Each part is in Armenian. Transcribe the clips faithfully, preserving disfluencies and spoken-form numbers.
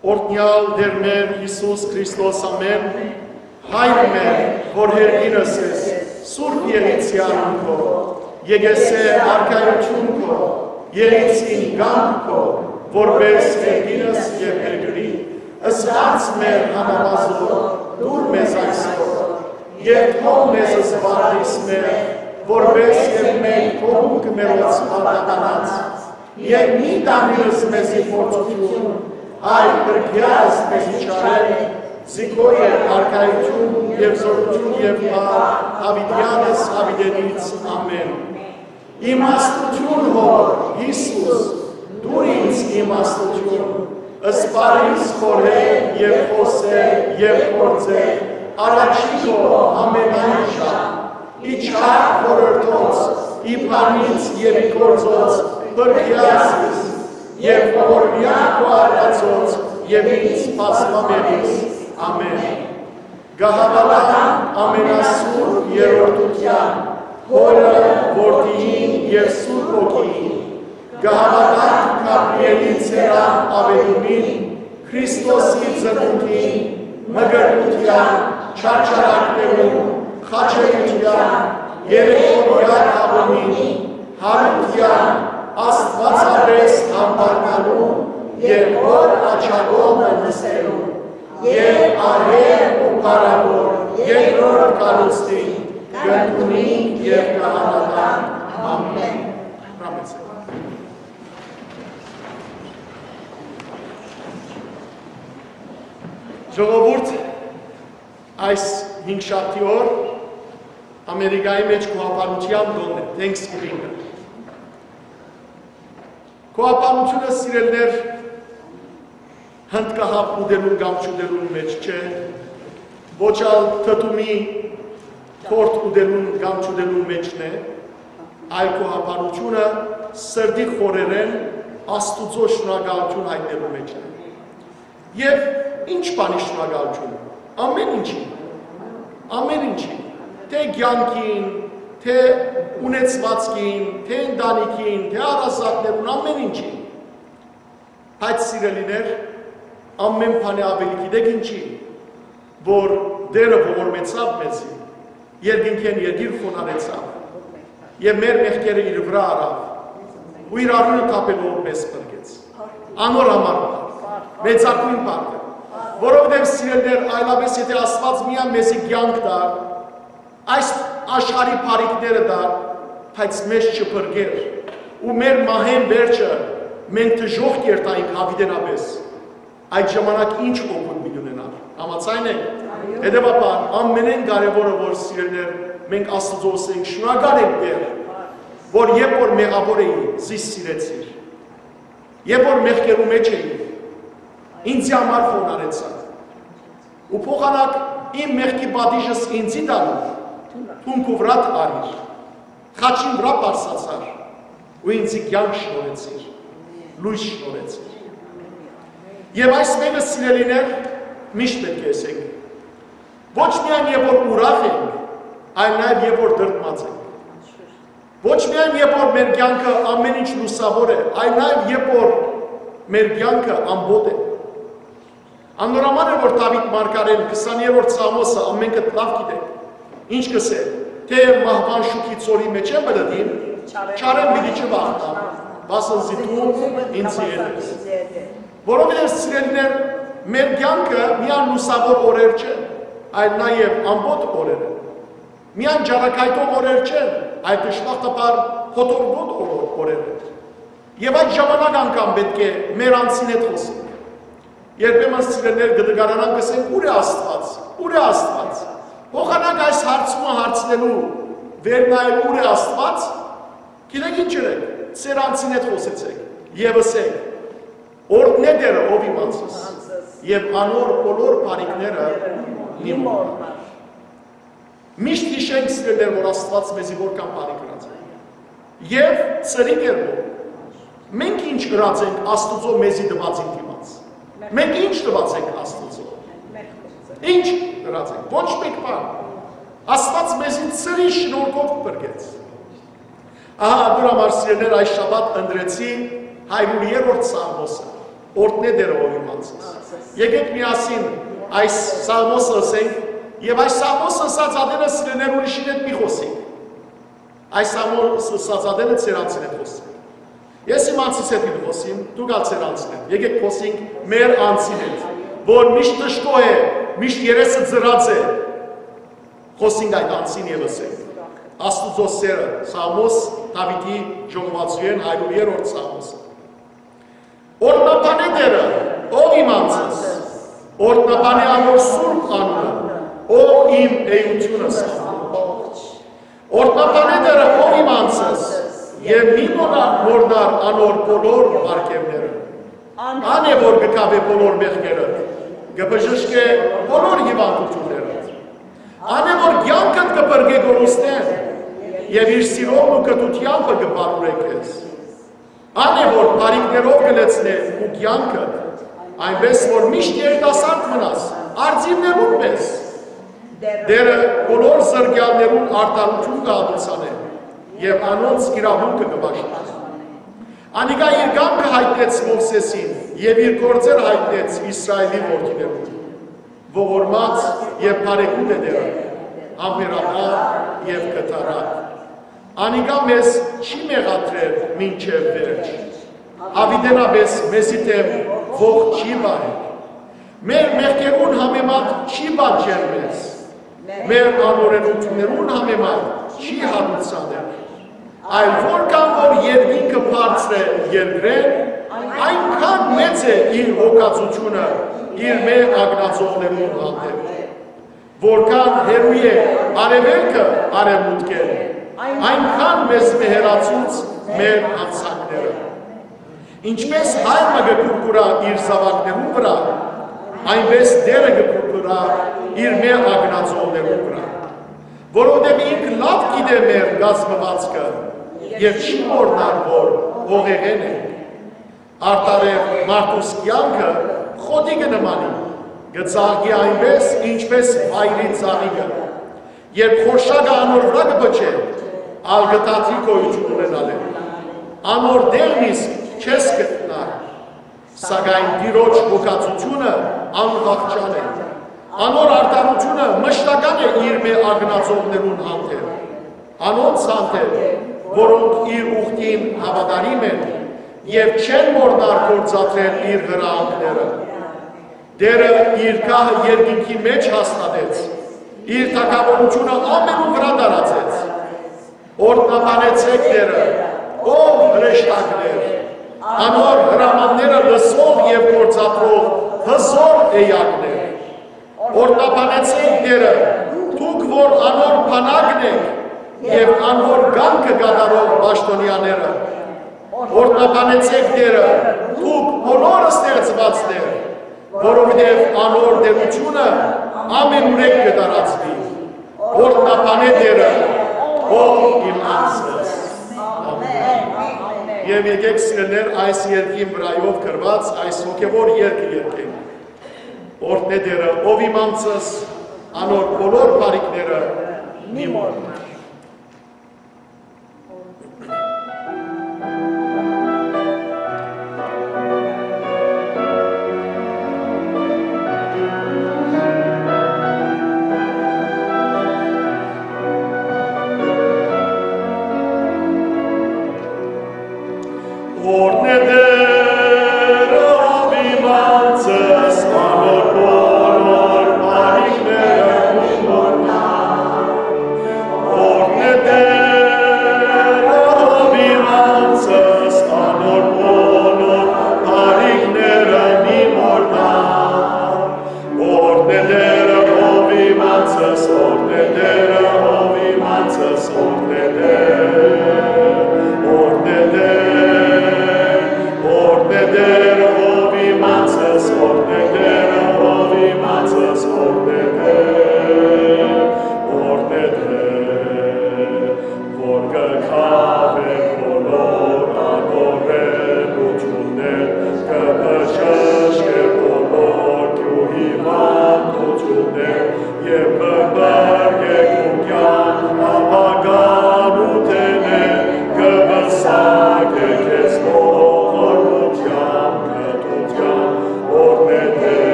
Օրհնյալ Տեր մեր Հիսուս Քրիստոս ամեն, Հայր մեր, որ հերգինս ես, Սուրբ Եղիցյան քո, եկեսե արքայություն քո, Եղիցին գամ քո, որպես հերգինս և հերգրի, ըսված մեր համամազով, դուր մեզ այսօր, և թող մեզ զվարդիս մեր, որպես և մենք կողմուկ մերոց պատականած, և մի տանիրս մեզի փորձություն, այլ կրկյազ մեզ իչարել, զիքո և արքայություն և զորություն և պար, հավիդյանս հավիդենից ամեն։ Իմաստություն հոր, Հիսուս, դուր ինձ իմաստություն, ըսպարիս խորհել և խոսել և գործել, առաջի քո ամենայն շան, իչար խորհրդոց, իբանից և իգործոց, բրկյազիս, և օրհնյակ ու արածոց, և ինձ պասմամերից, ամեն։ Գահավալան ամենասուրբ երորդության, հորը, որդիին և սուրբ ոգիին, գահավալան Գաբրիելի ծերան ավետումին, Քրիստոսի ծնունդին, մգրտության, չարչարակներում, խաչերության, երեկորյա հավումին, հարության, աստվածարես համբարնալուն և որ աչագոմը նստելուն, և արև ու պարավոր երկրորդ կարուստին, գնդունին և կահանական, ամեն։ Ժողովուրդ, այս հինգշաբթի օր Ամերիկայի մեջ քոհապանության գոն է, Thanksgiving-ը։ Քոհապանությունը սիրելներ հնդկահապ ուդելուն կամ չուդելուն մեջ չէ, ոչ ալ թթումի թորդ ուդելուն կամ չուդելուն մեջն է, այլ քոհապանությունը սրդի խորերեն Աստուծո շնորհակալություն հայտնելու մեջն է։ Եվ ինչ բանի շնորհակալություն, ամեն ինչի, ամեն ինչի, թե կյանքին, թե ունեցվածքին, թե ընտանիքին, թե առասատներուն, ամեն ինչին։ Բայց սիրելիներ, ամեն բանի ավելի գիտեք ինչի, որ դերը ողորմեցավ մեզի, երկինքեն երկիր խոնարեցավ, և մեր մեղքերը իր վրա առավ, ու իր արյունը թափելով մեզ փրկեց։ Անոր համար մեծակույն բան է, որովհետև սիրելիներ, այլապես եթե Աստված միայն մեզի կյանք տա, այս աշխարհի բարիքները դա, բայց մեզ չփրկեր, ու մեր մահեն վերջը մենք դժոխք կերտայինք հավիտենապես, այդ ժամանակ ինչ օգուտ մի ունենար, համաձայն եք, հետևաբար ամենեն կարևորը որ սիրելիներ մենք Աստծո ասենք շնորհակալ ենք Տեր, որ երբ որ մեղավոր էի, զիս սիրեցիր, երբ որ մեղքերու մեջ էի, ինձ համար խոնարեցավ, ու փոխանակ իմ մեղքի պատիժս ինձի տալու, թունքու վրատ արիր, խաչին վրա պարսացար, ու ինձի կյանք շնորհեցիր, լույս շնորհեցիր։ Եվ այս մեկը սիրելիներ միշտ պետք է ասենք, ոչ միայն երբ որ ուրախ ենք, այլ նաև երբ որ դրդմած ենք։ Ոչ միայն երբ որ մեր կյանքը ամեն ինչ լուսավոր է, այլ նաև երբ որ մեր կյանքը ամբոտ է։ Աննորոման է որ Դավիթ մարգարեն քսաներորդ Սամոսը ամենքդ լավ գիտեք, ինչ կսե, թե մահվան շուքի ծորի մեջ է բրդին, չարեմ պիտի չվախտամ, բասնզի դու ինձի հետ ես։ Որովհետև սիրելիներ, մեր կյանքը միայն լուսավոր օրեր չէ, այլ նաև ամբոտ օրեր են։ Միայն ջարակայտող օրեր չեն, այլ դժբախտաբար հոտորվոտ օրեր են։ Եվ այդ ժամանակ անգամ պետք է մեր անձին հետ խոսենք։ Երբեմն սիրելիներ կդգարանան կսենք ուր է Աստված, ուր է Աստված։ Փոխանակ այս հարցումը հարցնելու վերնայել ուր է Աստված, գիտեք ինչ եք, ծեր անձին հետ խոսեցեք եւ ասեք, օրհնե Տերը ով իմ անձս, եւ անոր բոլոր բարիքները իմ օրնար։ Միշտ հիշենք սիրելիներ, որ Աստված մեզի որքան բարիք գրած է։ Եվ ծրի կերպով մենք ինչ գրած ենք Աստուծո մեզի տված ինքիմաց։ Մենք ինչ տված ենք Աստուծո։ Ինչ գրած ենք, ոչ մեկ բան։ Աստված մեզի ծրի շնորհքով բրգեց։ Ահա դուր համար սիրելիներ այս շաբաթ ընտրեցի հայրուրիերորդ Սամոսը։ օրհնե դերը ով իմանցս։ Եկեք միասին այս սաղմոսը ասենք և այս սաղմոսը ասած ադենը սիրեներ ուրիշին հետ մի խոսենք։ Այս սաղմոսը ասած ադենը ծերանցին հետ խոսենք։ Ես իմ անցից հետ իմ խոսիմ, դուք ալ ծեր անցին հետ, եկեք խոսենք մեր անցին հետ, որ միշտ տշկո է, միշտ երեսը ձրած է, խոսենք այդ անցին և ասենք։ Աստուծո սերը, սաղմոս Դավիթի ժողովածուեն հայրուրերորդ սաղմոսը։ Օրհնապան է դերը, ով իմ անձս, օրհնապան է անոր սուրբ անունը, ով իմ էությունս, օրհնապան է դերը, ով իմ անձս, և մի մորնար անոր բոլոր արգևները, ան է որ գկավ է բոլոր մեղքերը, գպժշկ է բոլոր հիվանդությունները, ան է որ կյանքդ կպրգե գորուստեն, և իր սիրողն ու կտությանքը գպարուր է կեզ, ան է որ բարիքներով գլեցնե ու կյանքը, այնպես որ միշտ երիտասարդ մնաս, արձիվներուն պես, դերը բոլոր զրգյալներուն արտարություն կհատուցան է, և անոնց իրավունքը կբաշտան։ Անիկա իր կամքը հայտնեց Մովսեսին և իր գործեր հայտնեց Իսրայելի որդիներուն, ողորմած և բարեկուտ է դերը, ամերաբար և կտարակ։ Անիկա մեզ չի մեղատրել մինչև վերջ, հավիտենապես մեզի դեմ ող չի բարել, մեր մեղքերուն համեմատ չի պատժել մեզ, մեր անօրենություններուն համեմատ չի հատուցանել, այլ որքան որ երկինքը բարձր է երկրեն, այնքան մեծ է իր հոգացությունը իր մեր ագնացողներուն հանդեպ, որքան հեռու է արևելքը արևմուտքերը, այնքան մեզ մեղերացուց մեր անցակները։ Ինչպես հայրը գկուրկուրա իր զավակներուն վրա, այնպես դերը գկուրկուրա իր մեր ագնացողներուն վրա, որովհետև ինք լավ գիտե մեր գազմվածքը և չի մորնար, որ ողեղեն է։ Արտարև մարդուս կյանքը խոտի կնմանի, գծաղգի այնպես, ինչպես վայրի ծաղիկը, երբ խորշակը անոր վրա կպչե, ալ գտաթի կոյություն ունենալ է, անոր դեղնիս չես գտնար, սակայն դիրոջ հոգացությունը անվախճան է, անոր արտարությունը մշտական է իր մե ագնացողներուն հանդեպ, անոնց հանդեպ, որոնք իր ուխտին հավատարիմ են և չեն մորնար գործադրել իր հրահանգները, դերը իր կահը երկինքի մեջ հաստատեց, իր թագավորությունը ամենու վրա տարածեց, օրհնաբանեցեք դերը, ով հրեշտակներ, անոր հրամանները լսող և գործադրող հզոր էյակներ, օրհնաբանեցեք դերը, դուք որ անոր բանակն եք և անոր գանքը կատարող պաշտոնյաները, օրհնաբանեցեք դերը, դուք բոլոր ստեղծվածներ, որովհետև անոր դերությունը ամենուրեք կտարածվի, օրհնաբանե դերը, ով իմ անձս։ Եվ եկեք սիրելներ այս երկին վրայով կրված այս հոգևոր երկը երկենք, օրհնե դերը, ով իմ անձս, անոր բոլոր բարիքները մի մորնար։ Oh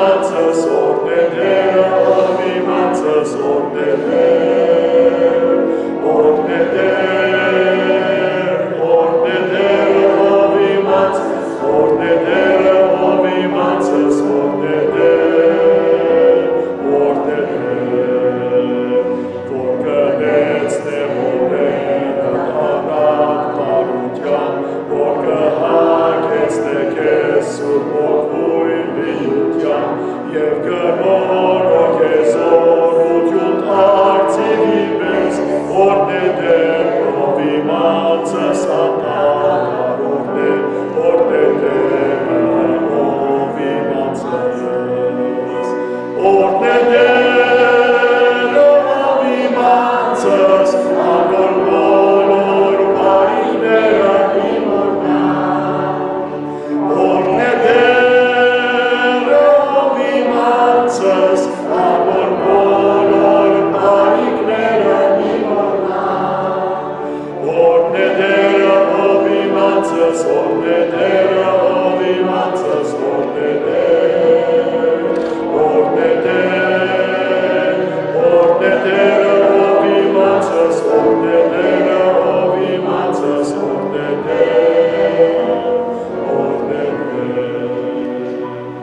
vimanțas ordinera, vimanțas ordinera, ordinera, ordinera, vimanțas ordinera, vimanțas ordinera, ordinera, vorcă neți ne morena, arat parutiam, vorcă hageți ne chesur, morcui liutiam, ev că noroc ezorut iut arții vibes, ordinera, vimanțas atacar, ordine, ordinera, vimanțas, ordinera, vimanțas, anor color parinera imortal, ordinera, vimanțas, anor color parinera imortal, ordinera, vimanțas, ordinera, vimanțas, ordinera, ordinera, vimanțas, ordinera, vimanțas, ordinera, ordinera.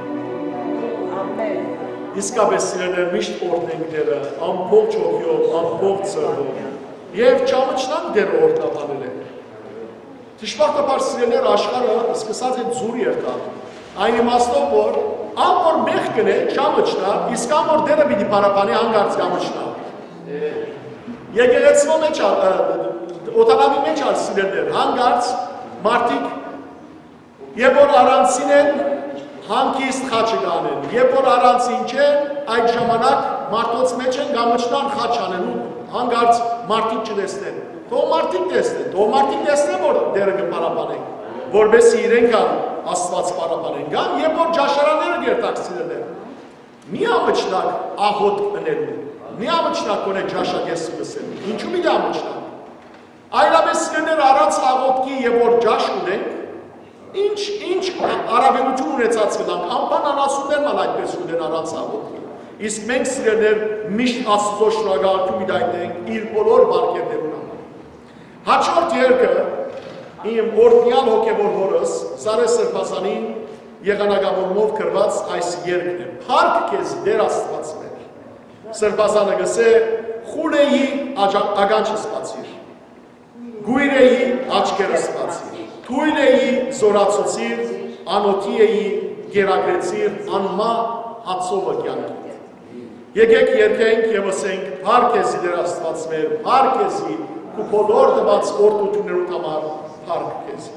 Իսկապես սիրելիներ միշտ օրդենքները ամբողջ հոգով, ամբողջ սրտով եւ չամճնանք դեր օրդապանել են։ Դժբախտաբար սիրելիներ աշխարհը սկսած է ձուր երթալ։ Այն իմաստով որ ամոր մեղ կնե չամճնա, իսկ ամոր դերը պիտի պարապանի հանգարց կամճնա։ Եկեղեցվո մեջ օտանավի մեջ ալ սիրելիներ հանգարց մարդիկ երբ որ առանցին են հանգիստ խաչը կանեն, երբ որ առանցին չեն, այդ ժամանակ մարդոց մեջ են գամճնան խաչ անելու, հանգարց մարդիկ չտեսնեն, թող մարդիկ տեսնեն, թող մարդիկ տեսնեն, որ դերը կպարապանեն, որբեսի իրենք ան Աստված պարապանեն գան, երբ որ ջաշարանները գերտակ սիրելներ, մի ամճնակ աղոտ ընելու, մի ամճնակ կոնե ջաշագես մսելու, ինչու մի ամճնակ, այլապես սիրելներ առանց աղոտքի և որ ջաշ ունենք, Ինչ, ինչ առավելություն ունեցած կտանք, անպան անասուններն ալ այդպես ունեն առանց աղոտքի։ Իսկ մենք սիրելներ միշտ Աստծո շնորհակալություն դիտենք իր բոլոր բարգեւներուն համար։ Հաջորդ երկը իմ օրդնյալ հոգևոր հորս Սարե Սրբազանին եղանակավորումով գրված այս երկն է։ Փառք քեզ Տեր Աստված մեր։ Սրբազանը գսե խուլեի ականջը սպացիր։ Գույրեի աչքերը սպացիր։ Թույլ էի զորացուցիր, անոթի էի գերագրեցիր, անմա հացովը կյանքիդ։ Եկեք երկենք և ասենք, փառք քեզի Տեր Աստված մեր, փառք քեզի, ու բոլոր տված օրդություններուդ համար, փառք քեզի։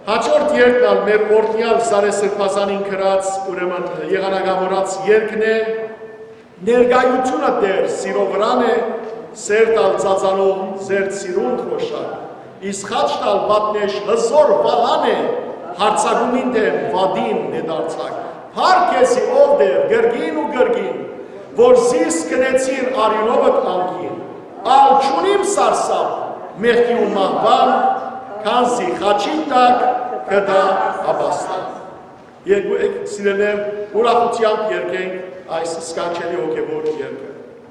Հաջորդ երկն ալ մեր օրդյալ Սարե Սրբազանին գրած ուրեմն եղանակավորած երկն է ներկայությունը Տեր սիրո վրան է սեր տալ ծածանող ձեր սիրուն խոշակ իսկ խաչ տալ պատնեշ հզոր վաղան է հարցակումին դեմ վադին ներդարձակ փառք քեզի ով Տեր գրգին ու գրգին որ զիս կնեցիր արյունովդ անկին ալ չունիմ սարսափ մեղքի ու մահվան Kanzi խաչին տակ կդա ապաստան։ Երկու եք սիրելներ ուրախությամբ երկենք այս սկանչելի հոգևոր երկը։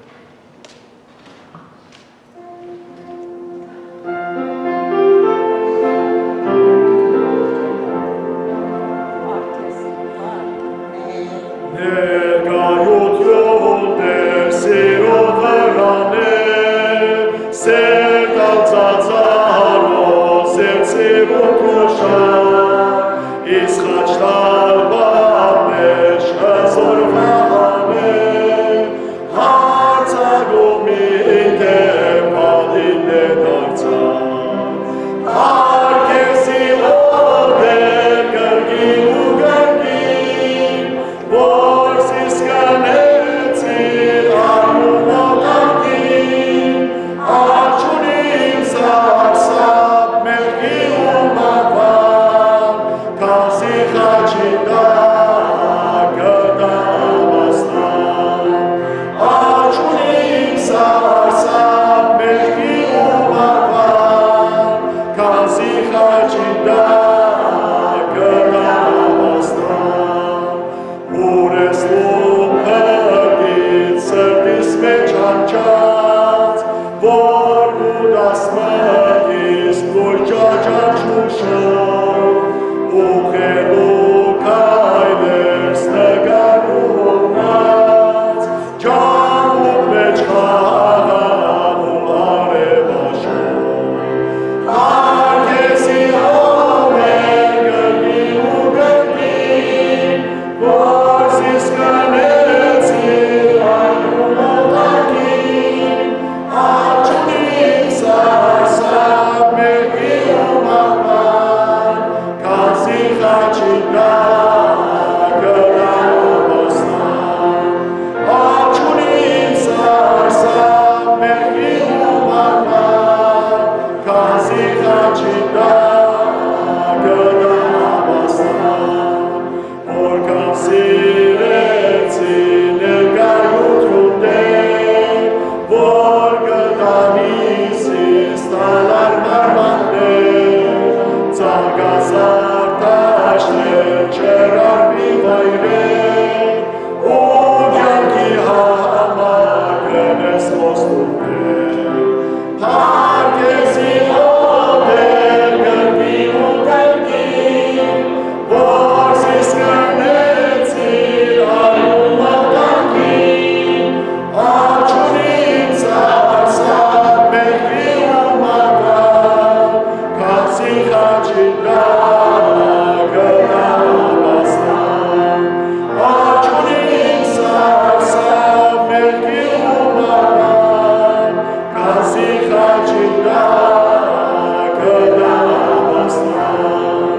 Ներկայություն Տեր սիրո վրան է, սեր տալ ծածանող սիրուն խոշակ, իսկ խաչ տալ պատնեշ հզոր վաղան է, հարցակումին դեմ վադին ներդարձակ, փառք քեզի ով Տեր գրգին ու գրգին, որ զիս կնեցիր արյունովդ անկին, ալ չունիմ սարսափ մեղքի ու մահվան, քանզի խաչին տակ կդա ապաստան, ալ չունիմ սարսափ մեղքի ու մահվան, քանզի խաչին տակ կդա ապաստան, ուր ես դու փրկից սրտիս մեջ անչած, որ ուտաս մտիս որ ճաճաճուշով, ուղղելու քայլերս նկարունած, ջամուկ մեջ խաղաղում արևաշով, փառք քեզի ով Տեր գրգին ու գրգին, որ զիս կնեցիր արյունովդ անկին, ալ չունիմ սարսափ մեղքի ու մահվան, քանզի խաչին տակ կդա ապաստան, ալ չունիմ սարսափ մեղքի ու մահվան, քանզի խաչին տակ կդա ապաստան, որքան սիրեցի ներկայություն Տեր, որ կտանի զիս տալար մարմաններ, ծաղկազար տաշներ չերարվի վայրեր, ու կյանքի համար կնես խոստումներ, փառք քեզի ով Տեր գրգին ու գրգին, որ զիս կնեցիր արյունովդ անկին, ալ չունիմ սարսափ մեղքի ու մահվան, քանզի խաչին տակ կդա ապաստան, ալ չունիմ սարսափ մեղքի ու մահվան, քանզի խաչին տակ կդա ապաստան,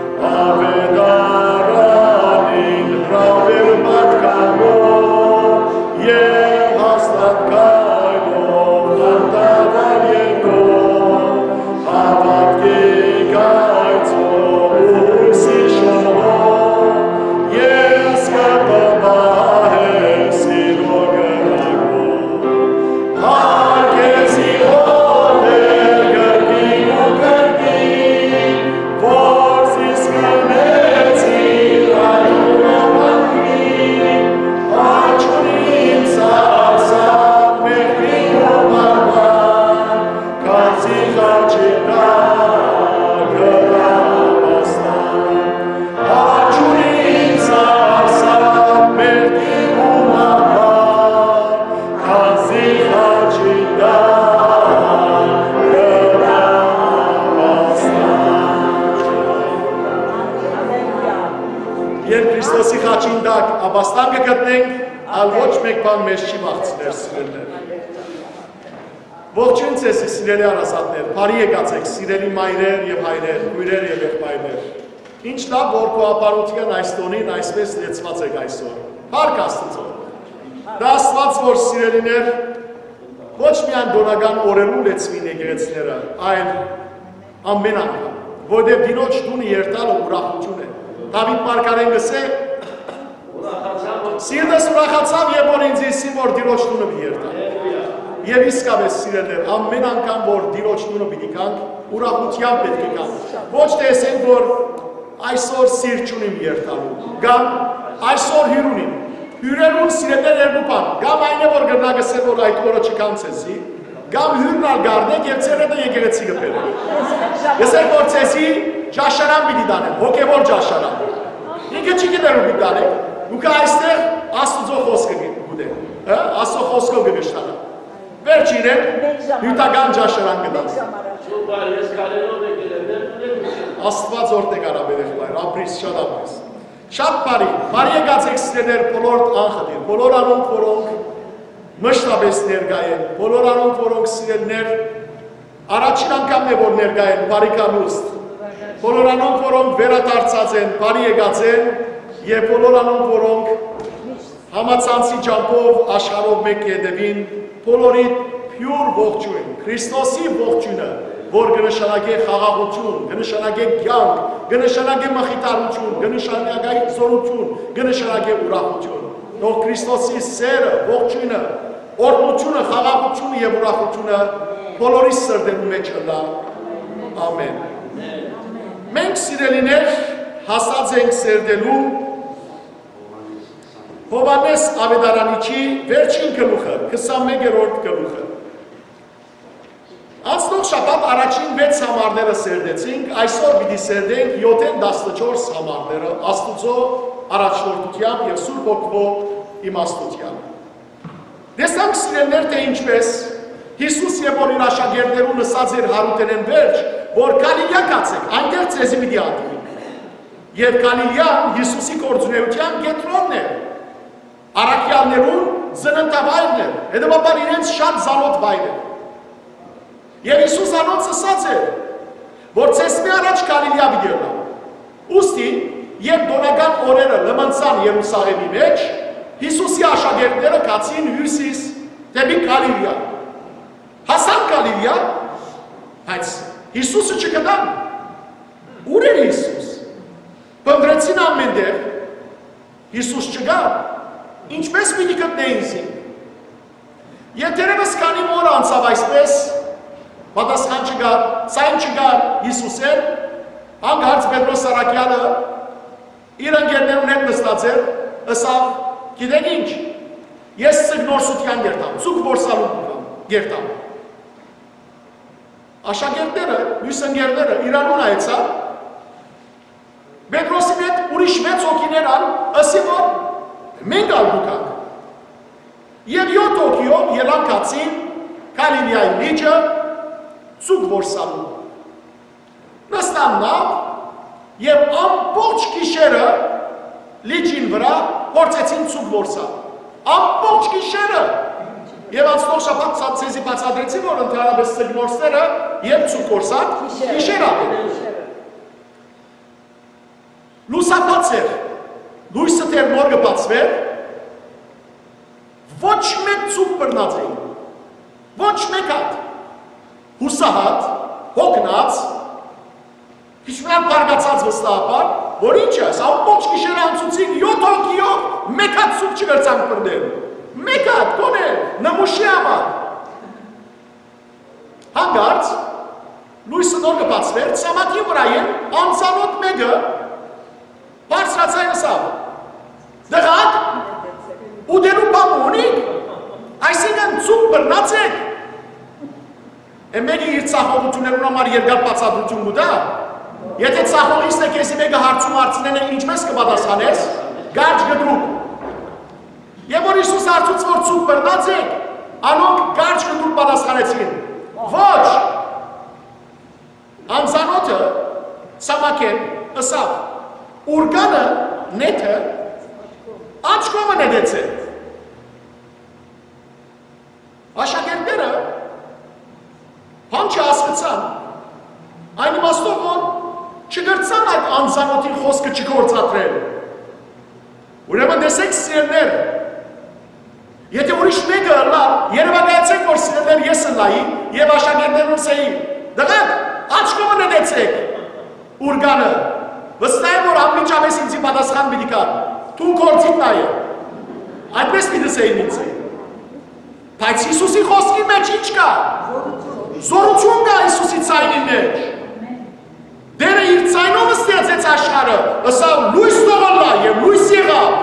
ավետարանին հրավեր պատկանող, և հաստատ քայլող խանդավառ երկով, հավատքի կայծով ու հույսի շողով, ես կպահեմ սիրո գրակով, փառք քեզի ով Տեր գրգին ու գրգին, որ զիս կնեցիր արյունովդ անկին, ալ չունիմ սարսափ մեղքի ու մահվան, քանզի խաչին տակ կդա ապաստան, ալ չունիմ սարսափ մեղքի ու մահվան, քանզի խաչին տակ կդա ապաստան։ Երբ Քրիստոսի խաչին տակ ապաստան կգտնենք, ալ ոչ մեկ բան մեզ չի մաղցներ սիրելներ։ Ողջույն ձեզ սիրելի առասատներ, բարի եկացեք սիրելի մայրեր եւ հայրեր, քույրեր եւ եղբայրներ։ Ինչ լավ որ քո ապարության այս տոնին այսպես լեցված եք այսօր։ Փառք Աստծո։ Դա Աստված որ սիրելիներ ոչ միայն դոնական օրերում լեցվին եկեղեցիները, այլ ամեն անգամ, որտեղ Տիրոջ տունը երթալը ուրախություն է։ Դավիթ մարգարեն գսե Սիրտս ուրախացավ, երբ որ ինձ իսի որ Տիրոջ տունը մի երթա։ Եվ իսկապես սիրելիներ, ամեն անգամ որ Տիրոջ տունը պիտի գանք, ուրախությամբ պետք է գանք։ Ոչ թե ասենք որ այսօր սիրտ չունիմ երթալու, կամ այսօր հյուր ունիմ։ Հյուրերուն սիրելիներ երկու բան, կամ այն է որ գտնագսել որ այդ օրը չկանցեցի, կամ հյուրն ալ գարնեք եւ ձեր հետը եկեղեցի կբերեք։ Գսեք որ ցեսի ճաշարան պիտի դանեմ, հոգեվոր ճաշարան։ Ինքը չի գիտեր ու պիտի դանեք։ Դուք այստեղ Աստծո խոսքը գիտեք, հա, Աստծո խոսքը գշտանա։ Վերջին է հյութական ճաշարան գտած։ Աստված օրտե կարաբերեք բայր, ապրիս շատ ապրիս։ Շատ բարի, բարի եկած եք սիրելիներ բոլոր անխտիր, բոլոր անոնք որոնք մշտապես ներկա են, բոլոր անոնք որոնք սիրելիներ առաջին անգամն է որ ներկա են, բարիքանուստ, բոլոր անոնք որոնք վերադարձած են, բարի եկած են եւ բոլոր անոնք որոնք համացանցի ջամփով աշխարհով մեկ հետևին, բոլորի փյուր ողջույն, Քրիստոսի ողջույնը, որ կնշանակե խաղաղություն, կնշանակե կյանք, կնշանակե մխիթարություն, կնշանակե զորություն, կնշանակե ուրախություն։ Թող Քրիստոսի սերը, ողջույնը, օրհնությունը, խաղաղությունը եւ ուրախությունը բոլորի սրտերու մեջ հլա։ Ամեն։ Մենք սիրելիներ հասած ենք սերդելու Հովհաննես Ավետարանիչի վերջին գլուխը, քսանմեկերորդ գլուխը։ Անցնող շաբաթ առաջին վեց համարները սերդեցինք, այսօր պիտի սերդենք յոթեն տասնչորս համարները Աստուծո առաջնորդությամբ եւ Սուրբ Հոգու իմաստությամբ։ Տեսանք սիրելիներ թե ինչպես Հիսուս եւ որ իր աշակերտներուն ասած էր հարութենեն վերջ, որ Գալիլեա կացեք, այնտեղ ցեզի պիտի ատվի։ Եվ Գալիլեան Հիսուսի գործունեության կենտրոնն է։ Առաքյալներուն ծննդավայրն է, հետևաբար իրենց շատ զանոթ վայր է։ Եվ Հիսուս անոնց ասաց է, որ ցես մի առաջ Գալիլեա պիտի գնա։ Ուստի, երբ դոնական օրերը լմնցան Երուսաղեմի մեջ, Հիսուսի աշակերտները գացին հյուսիս դեպի Գալիլեա։ Հասան Գալիլեա, բայց Հիսուսը չգտան։ Ուր էր Հիսուս։ Փնտրեցին ամենտեղ, Հիսուս չկա։ Ինչպես պիտի գտնեին զին։ Եթերևս քանի օր անցավ այսպես, պատասխան չկար, ցայն չկար Հիսուսեն, հանկարծ Պետրոս առաքյալը իր ընկերներուն հետ նստած էր, ասավ, գիտեք ինչ, ես ծգնորսության գերտամ, ցուկ որսալու գերտամ։ Աշակերտները, մյուս ընկերները իրանուն այցան, Պետրոսի հետ ուրիշ մեծ հոգիներ ան, ասի որ մենք ալգուկանք։ Եվ յոթ հոգիով ելան կացին Գալիլեայի լիճը ցուկ որսալու։ Նստան նավ եւ ամբողջ գիշերը լիճին վրա փորձեցին ցուկ որսալ։ Ամբողջ գիշերը։ Եվ անցնող շաբաթ ցեզի բացատրեցի որ ընդհանրապես ծգնորսները եւ ցուկ որսան գիշեր ատեն։ Լուսաբաց էր, լույսը դեռ նոր կբացվեր, ոչ մեկ ցուկ բռնած էին, ոչ մեկ հատ, հուսահատ, հոգնած, քիչմյան բարգացած վստահաբար, որ ինչ է, սա ամբողջ գիշեր անցուցին յոթ հոգիով մեկ հատ ցուկ չգրցանք բռնել, մեկ հատ, գոնե, նմուշի համար։ Հանկարծ, լույսը նոր կբացվեր, ցամաքի վրայեն անծանոթ մեկը բարձրացային ասավ, դղակ, ուդելու բամ ունիք, այսինքն ցուկ բռնած եք։ Մեկը իր ծախողություններուն համար երկար բացատրություն կտա, եթե ծախողից է քեզի մեկը հարցում հարցնեն է ինչպես կպատասխանես, գարջ գդրուկ։ Եվ որ Հիսուս հարցուց որ ցուկ բռնած եք, անոնք գարջ գդրուկ պատասխանեցին։ Ոչ։ Անծանոթը ցամաքեն ասավ, ուրգանը նեթը աչքովը նետեցել։ Աշակերտները բան չհասկացան, այն իմաստով որ չգրցան այդ անձանոթին խոսքը չկործատրել։ Ուրեմն տեսեք սիրելիներ, եթե ուրիշ մեկը լա, երևակայեցեք, որ սիրելիներ ես լայի եւ աշակերտներուն սեի։ Դղակ, աչքովը նետեցեք ուրգանը։ Վստահ եմ, որ անմիջապես ինձի պատասխան պիտի կա։ Տուն կործիտ նայը։ Այդպես պիտի սեին ինձ։ Բայց Հիսուսի խոսքի մեջ ինչ կա։ Զորություն կա Հիսուսի ցայնի մեջ։ Դերը իր ցայնով ստեղծեց աշխարհը, ըսավ լույս թողնա եւ լույս եղավ։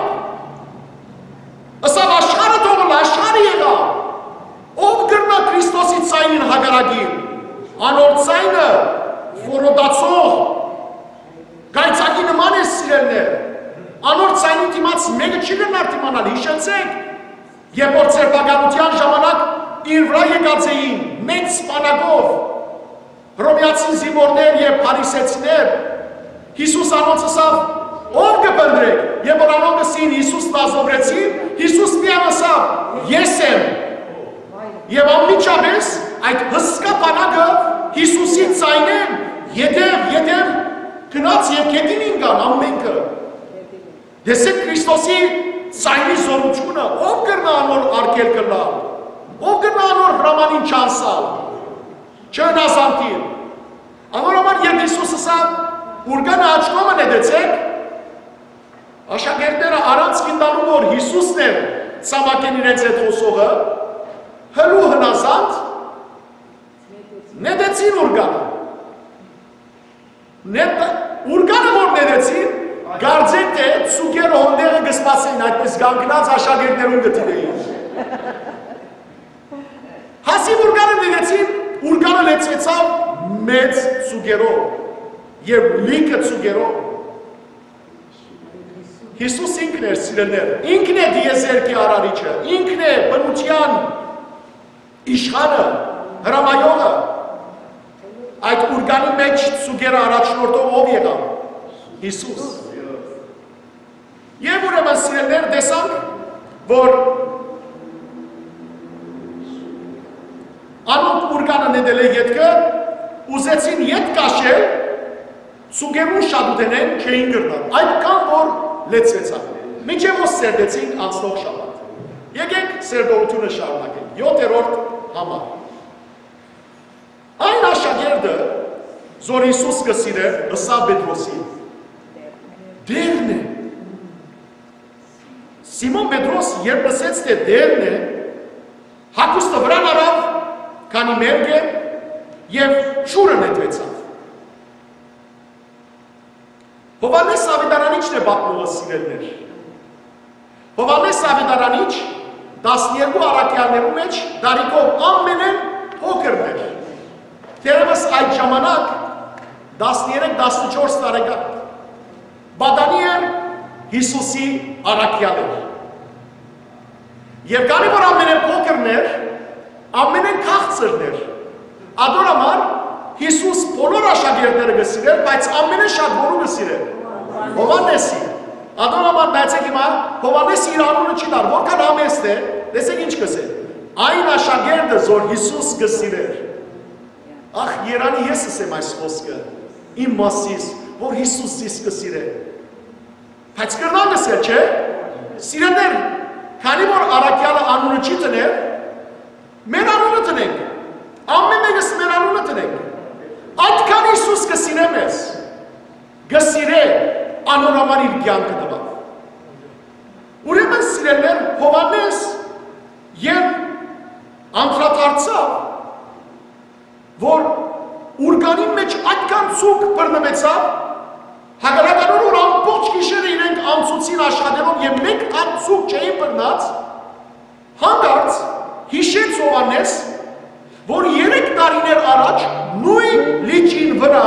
Ըսավ աշխարհը թողնա, աշխարհը եղավ։ Ով կրնա Քրիստոսի ցայնին հագարագին։ Անոր ցայնը ֆորոդացող գայցակի նման է սիրելներ։ Անոր ցայնի դիմաց մեկը չի կրնար դիմանալ, հիշեցեք։ Երբ որ ցերբականության ժամանակ իր վրա եկած էին մեծ սպանակով հռոմեացի զինվորներ եւ փարիսեցիներ, Հիսուս անոնց ասավ, ով կփնտրեք, եւ որ անոնք ասին Հիսուս տազովրեցին, Հիսուս միայն ասավ, ես եմ։ Եվ անմիջապես այդ հսկա բանակը Հիսուսի ցայնեն, ետև, ետև գնաց եւ կետին ինքան ամենքը։ Դեսեք Քրիստոսի ցայնի զորությունը, ով կրնա անոր արկել կլալ, ով կրնա անոր հրամանին չանսալ, չհնազանդին։ Անոր համար երբ Հիսուսը ասավ ուրգանը աչքովը նետեցեք, աշակերտները առանց գիտալու որ Հիսուսն է ցամաքեն իրենց հետ խոսողը, հլու հնազանդ նետեցին ուրգանը։ Ուրգանը որ նետեցին, գարձեք թե ծուկերը հոնդերը գսպասեին, այդպես գանգնած աշակերտներուն գտիրեին։ Հասիվ ուրգանը նետեցին, ուրգանը լեցվեցավ մեծ ծուկերով և լիքը ծուկերով։ Հիսուս ինքն էր սիրելներ, ինքն է դիեզերքի արարիչը, ինքն է բնության իշխանը, հրամայողը, այդ ուրգանի մեջ ծուկերը առաջնորդող ով եղավ, Հիսուս։ Եվ ուրեմն սիրելներ տեսանք, որ անոնք ուրգանը նետել է ետքը, ուզեցին ետ կաշել, ծուկերուն շատ ուտենեն չէին գրնալ, այդ կան որ լեցվեցան, մինչև որ սերդեցին անցնող շաբաթ։ Եկեք սերդողությունը շարունակենք, յոթերորդ համար։ Այն աշակերտը, որ Հիսուս կսիրեր, ըսավ Պետրոսին, դերն է։ Սիմոն Պետրոս երբ լսեց թե դերն է, հագուստը վրան առավ, քանի մերկ է, և շուրը նետվեցավ։ Հովհաննես Ավետարանիչն է պատմողը սիրելներ։ Հովհաննես Ավետարանիչ տասներկու առաքյալներու մեջ դարիքով ամենեն փոքրն էր։ Թերևս այդ ժամանակ տասներեք տասնչորս տարեկան։ Բադանի էր Հիսուսի առաքյալը։ Եվ քանի որ ամենեն փոքրն էր, ամենեն քաղցրն էր։ Ադոր համար Հիսուս բոլոր աշակերտները կսիրեր, բայց ամենեն շատ որու կսիրեր։ Հովհաննեսի։ Ադոր համար նայեցեք հիմա, Հովհաննեսի իր անունը չի տար, որքան համեստ է, տեսեք ինչ կսեր։ Այն աշակերտը, որ Հիսուս կսիրեր։ Ախ, Երանի ես ասեմ այս խոսքը, իմ մասիս, որ Հիսուս զիս կսիրեր։ Բայց կրնան ասել, չէ։ Սիրելներ, քանի որ առաքյալը անունը չի տներ, մեր անունը տնենք, ամեն մեկս մեր անունը տնենք, այդքան Հիսուս կսիրե մեզ, կսիրե անոր համար իր կյանքը տվավ։ Ուրեմն սիրելներ Հովհաննես և անդրադարձավ, որ ուրգանի մեջ այդքան ցուկ բռնվեցավ, հակառակորեն որ ամբողջ գիշերը իրենք անցուցին աշխատելով և մեկ անցուկ չէին բռնած, հանդարտ հիշեց Հովհաննես, որ երեք տարիներ առաջ նույն լիճին վրա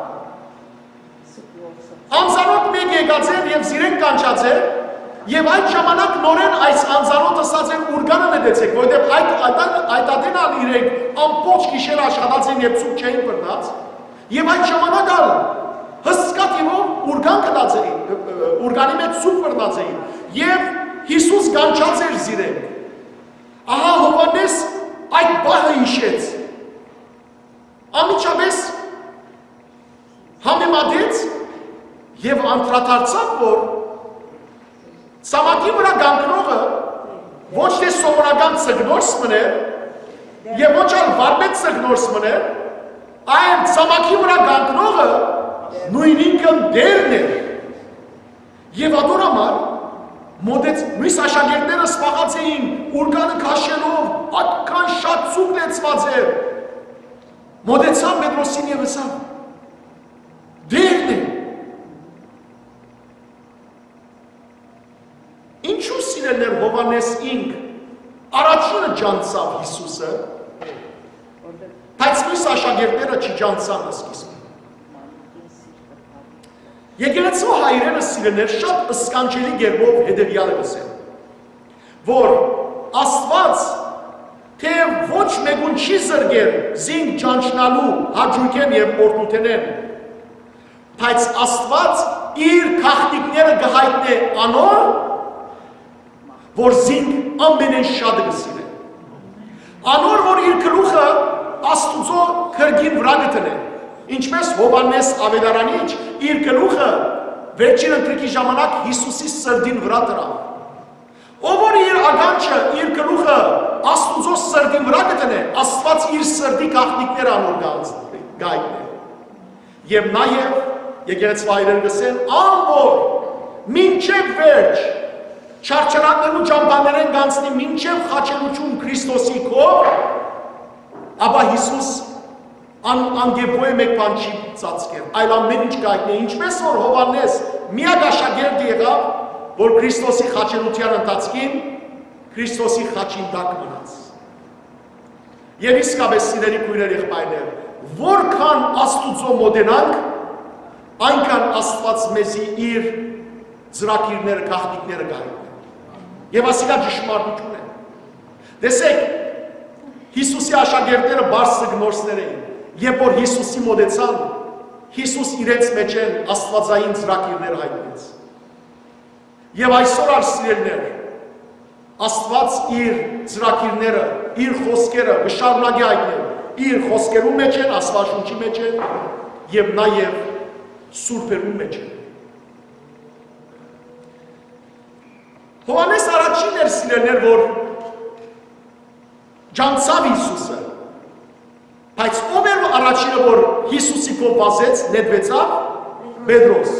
անձանոթ մեկ եկած էր և զիրենք կանչած էր և այդ ժամանակ նորեն այս անձանոթ ասած են ուրգանը նետեցեք, որտև այդ ատենալ իրենք ամբողջ գիշեր աշխատած են և ցուկ չէին բռնած և այդ ժամանակ ալ հսկա թիվով ուրգան կտած էին, ուրգանի մեջ ցուկ բռնած էին և Հիսուս կանչած էր զիրենք։ Ահա Հովհաննես այդ բահը հիշեց, անմիջապես համեմատեց Եվ անդրադարձավ, որ ցամաքի վրա գանքնողը ոչ թե սովորական ծգնորս մներ, եւ ոչ էլ վարպետ ծգնորս մներ, այլ ցամաքի վրա գանքնողը նույն ինքը դերն էր։ Եվ ադոր համար մոդեց մյուս աշակերտները սպաղած էին ուրգանը քաշելով, այդքան շատ ցուկ լեցված էր։ Մոդեցան Պետրոսին եւ ասան. դերն է։ Ինչու սիրելներ Հովանես ինք առաջինը ջանցավ Հիսուսը, բայց մյուս աշակերտները չջանցան սկիզբում։ Եկեղեցու հայրերը սիրելներ շատ ըսկանջելի գերբով հետևյալը գսեն, որ Աստված թե ոչ մեկուն չի զրգեր զինք ճանչնալու հաջույքեն և օրդութենեն, բայց Աստված իր քաղտիկները գհայտնե անոր, որ զինք ամենեն շատը գսիրեն։ Անոր, որ իր գլուխը Աստուծո քրգին վրա գտնե, ինչպես Հովանես Ավետարանիչ իր գլուխը վերջին ընթրիքի ժամանակ Հիսուսի սրդին վրա դրավ։ Ով որ իր ագանչը, իր գլուխը Աստուծո սրդին վրա գտնե, Աստված իր սրդի քաղտիկները անոր գայտնե։ Եվ նաև եկեղեցու հայրերը գսեն, անոր մինչև վերջ չարչարաններու ճամբաներեն գանցնի մինչև խաչելություն Քրիստոսի կով, ապա Հիսուս անգեբոյ մեկ բան չի ծածկել, այլ ամեն ինչ գայտնի, ինչպես որ Հովանես միակ աշակերտ եղավ, որ Քրիստոսի խաչելության ընթացքին Քրիստոսի խաչին տակ մնաց։ Եվ իսկապես սիրելի քույրեր եղբայրներ, որքան Աստուծո մոտենանք, այնքան Աստված մեզի իր ծրագիրները, քաղտիկները գայտնի։ Եվ ասիկա ճշմարտություն է։ Տեսեք, Հիսուսի աշակերտները բարդ ծգնորսներ էին, երբ որ Հիսուսի մոտեցան, Հիսուս իրենց մեջ են աստվածային ծրագիրներ հայտնեց։ Եվ այսօր ալ սիրելիներ, Աստված իր ծրագիրները, իր խոսքերը կշարունակի հայտնել, իր խոսքերու մեջ են, Աստվածաշունչի մեջ են եւ նաեւ սուրբերու մեջ են։ Հովանես առաջին էր սիրելիներ, որ ջանցավ Հիսուսը, բայց ով էր առաջինը, որ Հիսուսի կողմ վազեց, նետվեցավ, Պետրոս։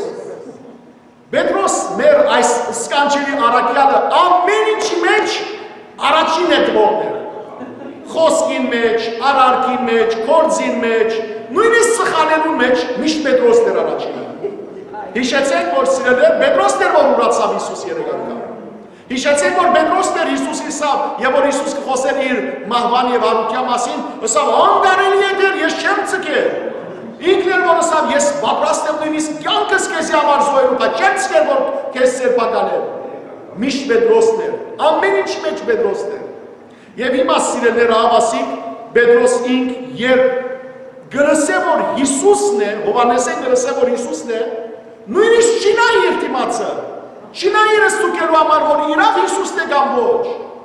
Պետրոս մեր այս սկանջելի առաքյալը ամեն ինչի մեջ առաջին նետվողն էր։ Խոսքին մեջ, արարքին մեջ, գործին մեջ, նույնիսկ սխալելու մեջ միշտ Պետրոսն էր առաջինը։ Հիշեցեք, որ սիրելիներ, Պետրոսն էր, որ ուրացավ Հիսուս երեգանքա։ Հիշեցեք, որ Պետրոսն էր Հիսուս իսավ, եւ որ Հիսուս կխոսեր իր մահվան եւ հարության մասին, ասավ, անկարելի է դեր, ես չեմ ցկել։ Ինքն էր, որ ասավ, ես պատրաստ եմ նույնիսկ կյանքս քեզի համար զոհելու, բայց չեմ ցկել, որ քեզ սերբականեմ։ Միշտ Պետրոսն էր, ամեն ինչի մեջ Պետրոսն էր։ Եվ հիմա սիրելիներ ահավասիկ, Պետրոս ինք երբ գրսե, որ Հիսուսն է, Հովանեսեն գրսե, որ Հիսուսն է, նույնիսկ չի նայ իր դիմացը։ Չինայիրը ստուկելու համար, որ իրավ Հիսուսն է կամ ոչ։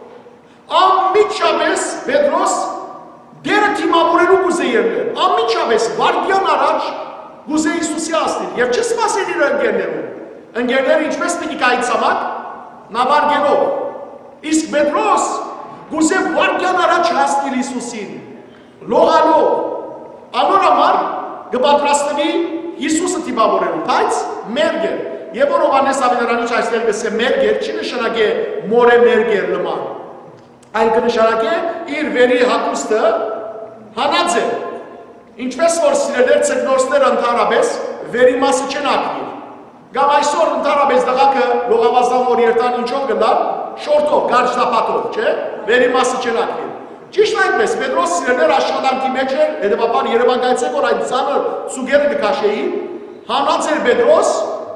Անմիջապես Պետրոս դերը թիմավորելու գուզե ելնել, անմիջապես վարդյան առաջ գուզե Հիսուսի ասնել և չսպասել իր ընկերներում։ Ընկերները ինչպես պիտի կայի ցամաք, նավարգելով։ Իսկ Պետրոս գուզե վարդյան առաջ հասնել Հիսուսին, լողալով, անոր համար կպատրաստվի Հիսուսը թիմավորելու, բայց մերգ էր։ Եվ որ Հովանես Ավետարանիչ այստեղ գսե մերգեր, չի նշանակե մորե մերգեր նման, այլ կնշանակե իր վերի հագուստը հանած է։ Ինչպես որ սիրելիներ ծգնորսները ընդհանրապես վերի մասը չեն ակնիր։ Կամ այսօր ընդհանրապես դղակը լողավազան որ երթան ինչով գնալ, շորտով, կարճ շապատով, չէ, վերի մասը չեն ակնիր։ Ճիշտ այնպես, Պետրոս սիրելիներ աշխատանքի մեջ էր, հետևաբար երևակայեցեք, որ այդ ծանր ծուգերը կքաշեի, հանած էր Պետրոս,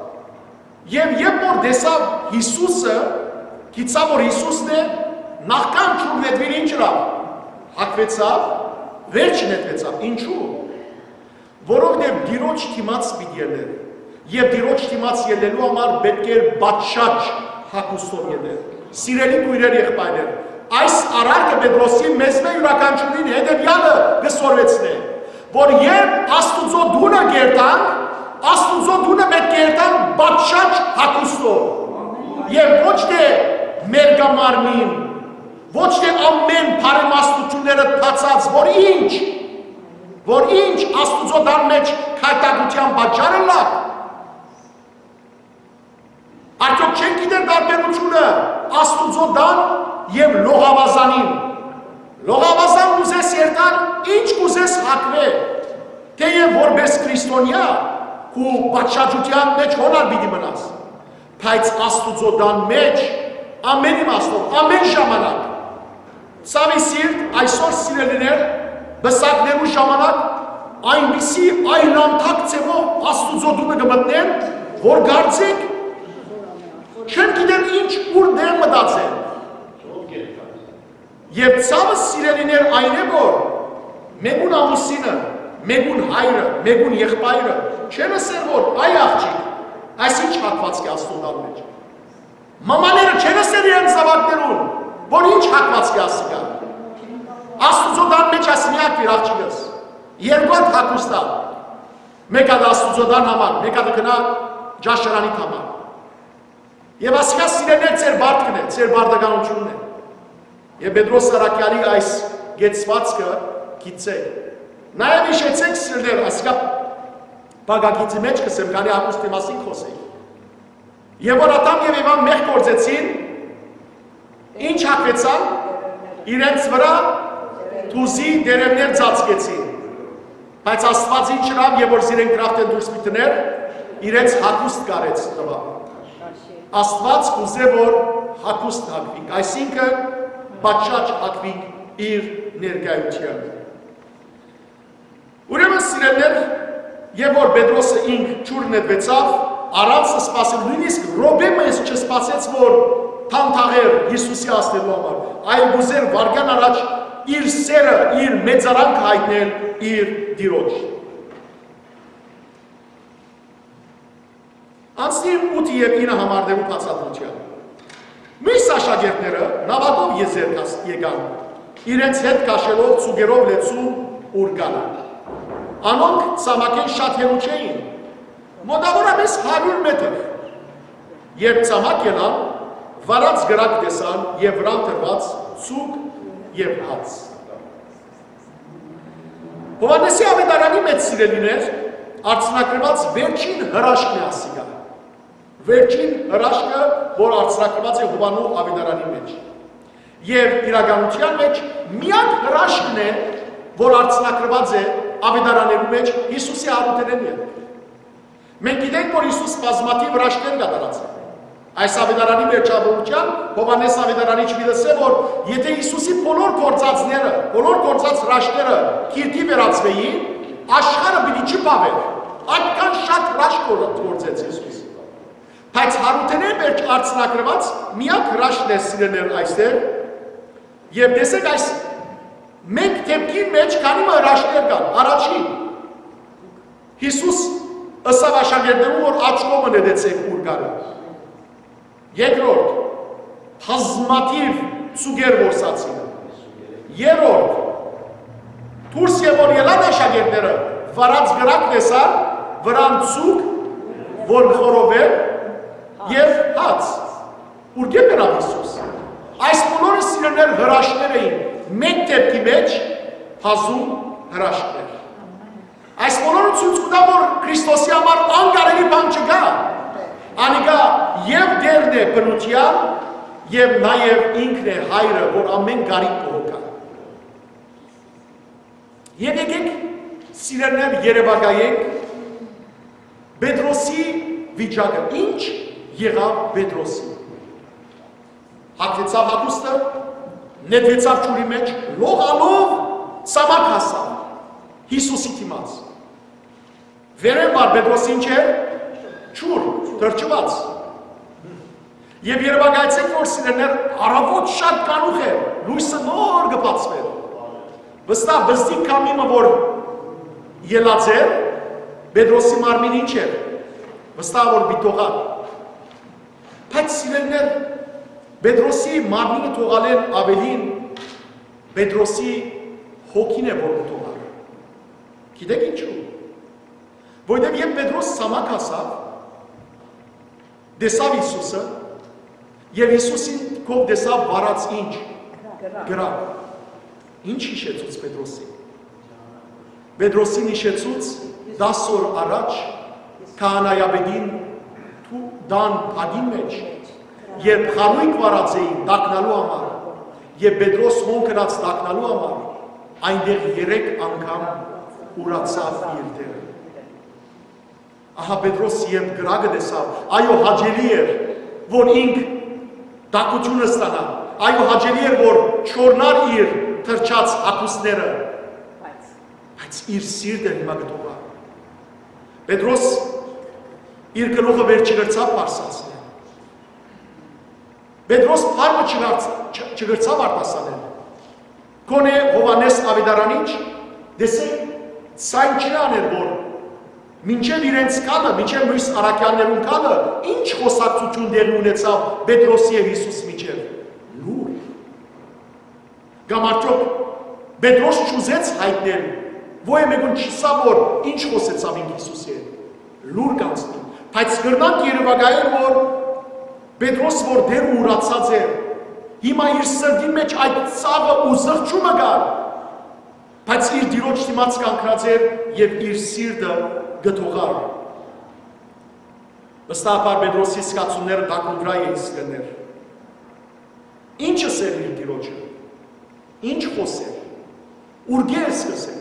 և երբ որ դեսավ Հիսուսը, գիտցավ, որ Հիսուսն է, նախքան չուր նետվիր ինչ լավ, հակվեցավ, վերջ նետվեցավ, ինչու, որովհետև դիրոջ թիմաց պիտի ելներ, և դիրոջ թիմաց ելնելու համար պետք էր բաճշաճ հագուստով ելներ, սիրելի քույրեր եղբայրներ, այս առարկը Պետրոսի մեզ մե յուրաքանչյուրին հետևյալը գսորվեցնե, որ երբ Աստուծո դունը գերտանք, Աստուծո դունը պետք է երտանք պատշաճ հագուստով եւ ոչ թե մերգամարմին, ոչ թե ամեն բարեմաստությունները թացած, որ ինչ, որ ինչ Աստուծո դան մեջ քայտագության պատճառը լավ։ Արդյոք չեն գիտեր տարբերությունը Աստուծո դան եւ լողավազանին։ Լողավազան կուզես երթալ, ինչ կուզես հագվել, թեև որպես քրիստոնյա ու պատշաճության մեջ հոնալ պիտի մնաս, բայց Աստուծո դան մեջ ամեն իմաստով, ամեն ժամանակ, ցավի սիրտ այսօր սիրելիներ, բսակներու ժամանակ այնպիսի այլանդակ ձևով Աստուծո դունը կմտնեն, որ կարծեք չեն գիտեն ինչ ուր դեր մտածեն։ Եվ ցավը սիրելիներ այն է, որ մեկուն ամուսինը, մեկուն հայրը, մեկուն եղբայրը չեն ասել, որ այ աղջիկ, այս ինչ հակվածք է Աստծո դան մեջ։ Մամաները չեն ասել իրենց զավակներուն, որ ինչ հակվածք է ասիկա։ Աստուծո դան մեջ ասնիակ իր աղջիկս, երկու հատ հակուստ է, մեկ հատ Աստուծո դան համար, մեկ հատ գնա ջաշրանիդ համար։ Եվ ասիկա սիրելիներ ձեր բարդքն է, ձեր բարդականությունն է։ Եվ Պետրոս Սարակյալի այս գեցվածքը գիծեք։ Նաև իշեցեք սիրելիներ, ասիկա բագագիծի մեջ կսեմ, գանի հակուստի մասին խոսեի։ Եվ որ Ադամ և Եվան մեղ գործեցին, ինչ հակվեցան, իրենց վրա թուզի դերևներ ծածկեցին։ Բայց Աստված ինչ հրավ և որ զիրեն կրավտ են դուրս միտներ, իրենց հակուստ կարեց տվա։ Աստված կուզե, որ հակուստ հակվինք, այսինքն պատշաճ հակվինք իր ներկայության։ Ուրեմն սիրելիներ, եւ որ Պետրոսը ինք ճուր նետվեցավ, առանց սպասել, նույնիսկ Ռոբե մեզ չսպասեց, որ թանթաղեր Հիսուսի ասնելու համար, այլ գուզեր վարգան առաջ իր սերը, իր մեծարանքը հայտնել իր դիրոջ։ Անցնիմ ութ և ինը համարներու բացատրության։ Մյուս աշակերտները նավակով եզեր եկան, իրենց հետ կաշելով ծուգերով լեցու ուրգանը։ Անոնք ծամակեն շատ հեռու չէին, մոտավորապես հարյուր մետր։ Երբ ծամակ ելան, վարած գրակ տեսան և վրան տրված ծուգ և հաց։ Հովհաննեսի ավետարանի մեջ սիրելիներ, արձնակրված վերջին հրաշքն է ասիկա։ Վերջին հրաշքը, որ արձնակրված է Հովհաննու ավետարանի մեջ։ Եվ իրականության մեջ միակ հրաշքն է, որ արձնակրված է ավետարաներու մեջ Հիսուսի հարութերեն է։ Մենք գիտենք, որ Հիսուս բազմաթիվ հրաշքներ կատարած է։ Այս ավետարանի վերջավորության Հովհաննես ավետարանիչ միտս է, որ եթե Հիսուսի բոլոր գործածները, բոլոր գործած հրաշքները քիրքի վերածվեին, աշխարհը պիտի չպավեր։ Այդքան շատ հրաշք գործեց Հիսուս։ Բայց հարութերեն վերջ արձնակրված միակ հրաշքն է սիրելիներ այստեղ, եւ տեսեք այս մեկ դեպքի մեջ քանի հրաշքներ կան։ Առաջին Հիսուս ըսավ աշակերտներուն, որ աչքով նետեցեք ուրգանը։ Երկրորդ բազմաթիվ ծուգեր որսացին։ Երրորդ դուրս եկան ելան աշակերտները, վարած գրակ տեսան, վրան ծուգ, որ խորովել և հաց, ուրգե բերավ Հիսուս։ Այս բոլորը սիրելիներ հրաշքներ էին, մեկ դեպքի մեջ հազում հրաշքներ։ Այս բոլորը ցույց կտա, որ Քրիստոսի համար անկարելի բան չկա, անիկա և դերն է բնության, և նաև ինքն է հայրը, որ ամեն գարիկ կողոքա։ Եվ եկեք սիրելիներ երևակայենք Պետրոսի վիճակը, ինչ եղավ Պետրոսի։ Հագվեցավ հագուստը, նետվեցավ ջուրի մեջ, լողալով ցամաք հասավ Հիսուսի դիմաց։ Վերև բար Պետրոսի ինչ էր, ջուր, թրջված։ Եվ երևակայեցեք, որ սիրելիներ առավոտ շատ կանուխ էր, լույսը նոր կբացվեր։ Վստահ բստիկ կամիմը, որ ելած էր, Պետրոսի մարմին ինչ էր, վստահ որ բիտողան։ Բայց սիրելիներ, Պետրոսի մարմինը թողալեն ավելին, Պետրոսի հոգին է որ թողալ։ Գիտեք ինչու։ Որտեղ երբ Պետրոս ցամաք հասավ, դեսավ Հիսուսը եւ Հիսուսին կով դեսավ վարած ինչ գրավ ինչ հիշեցուց Պետրոսին Պետրոսին հիշեցուց դաս օր առաջ քահանայապետին թու դան ագին մեջ երբ խարույկ վարած էին տակնալու համար եւ Պետրոս հոնքրած տակնալու համար այնտեղ երեք անգամ ուրացավ իր դերը ահա Պետրոս երբ գրագը տեսավ այո հաճելի էր որ ինք դակությունը ստանա այո հաճելի էր որ չորնար իր թրջած հագուստները բայց իր սիրտը հիմա գտողա Պետրոս իր գլուխը վեր չգրցավ պարսացնել Պետրոս փառը չգրցավ արտասանել Կոնե Հովանես Ավետարանիչ դեսեք սայն չի աներ որ մինչև իրենց կանը, մինչև Լույս Արաքյաններուն կանը, ինչ խոսակցություն դեր ունեցավ Պետրոսի և Հիսուս միջև լուր Կամ արդյոք Պետրոս չուզեց հայտնել Ոյ մեկուն չսա որ ինչ խոսեցավ ինք Հիսուսի լուր կանցնի Բայց գրնանք երևագայել որ Պետրոս որ դեր ուրացած էր Հիմա իր սրդի մեջ այդ ծավը ու զղջումը գար Բայց իր դիրոջ դիմաց կանգնած էր և իր սիրտը գտողար Վստահաբար Պետրոսի զգացումները դակունտրա էին սկներ Ինչը սեր իր դիրոջը Ինչ խոսեր Ուրգե է սկսել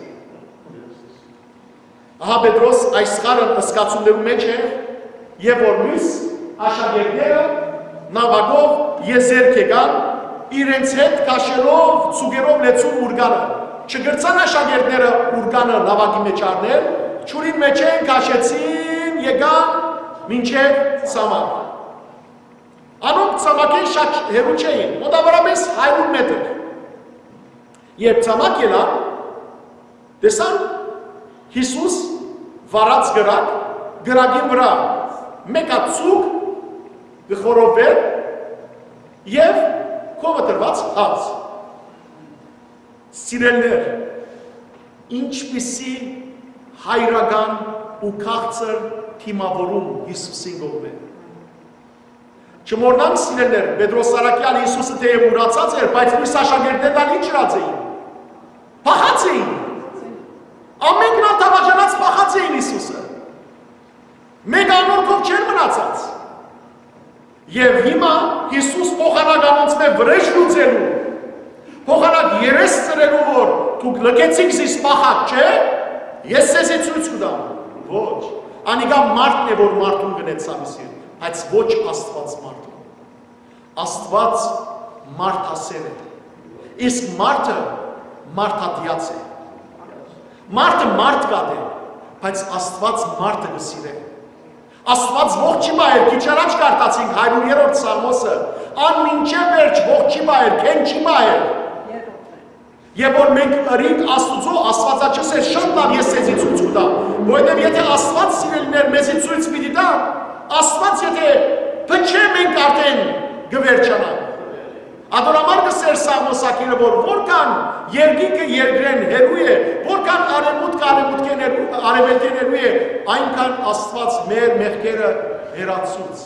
Ահա Պետրոս այս խարը զգացումներու մեջ է և որ մյուս աշակերտները նավակով եզերք եկան իրենց հետ կաշելով ծուգերով լեցուն ուրգանը չգրցան աշակերտները ուրգանը նավակի մեջ առնել Չուրին մեջ են կաշեցին, եկան, մինչև ծամակ։ Անոնք ծամակին շատ հեռու չէին, մոտավորապես հարյուր մետր։ Երբ ծամակ ելան, տեսան Հիսուս վարած գրակ, գրակին վրա մեկ ածուկ գխորովել և կովը տրված հաց։ Սիրելներ, ինչպիսի հայրական ու քաղցր թիմավորում Հիսուսին գողմեն։ Չմորնանք սիրելներ, Պետրոս Սարակյան Հիսուսը թեև ուրացած էր, բայց մյուս աշակերտներն ինչ րած էին։ Փախած էին։ Ամենքն ատավաջանած փախած էին Հիսուսը։ Մեկ անորքով չեր մնացած։ Եվ հիմա Հիսուս փոխանականոնց մե վրեժ լուծելու, փոխանակ երես ծրելու, որ դուք լքեցիք զիս փախած, չէ, ես սեզի ցույց կտամ։ Ոչ, անիկա մարդն է, որ մարդուն գնեցավ իսին, բայց ոչ Աստված մարդուն։ Աստված մարդասեր է, իսկ մարդը մարդատիաց է։ Մարդը մարդ կատ է, բայց Աստված մարդը գսիր է։ Աստված ողջի բայեր, քիչ առաջ կարտացինք հարյուրերորդ Սաղմոսը, ան մինչև վերջ ողջի բայեր, քենչի բայեր։ Եվ որ մենք ըրինք Աստուծո, Աստվածաչս է շատ լավ ես սեզի ցույց կտամ, որովհետև եթե Աստված սիրելիներ մեզի ցույց պիտի տա, Աստված եթե փչե մենք արդեն գվերջանանք։ Ադորամար գսեր Սաղմոսակիրը, որ որքան երկինքը երկրեն հերու է, որքան արևմուտքը արևելքեն հերու է, այնքան Աստված մեր մեղքերը հեռացուց։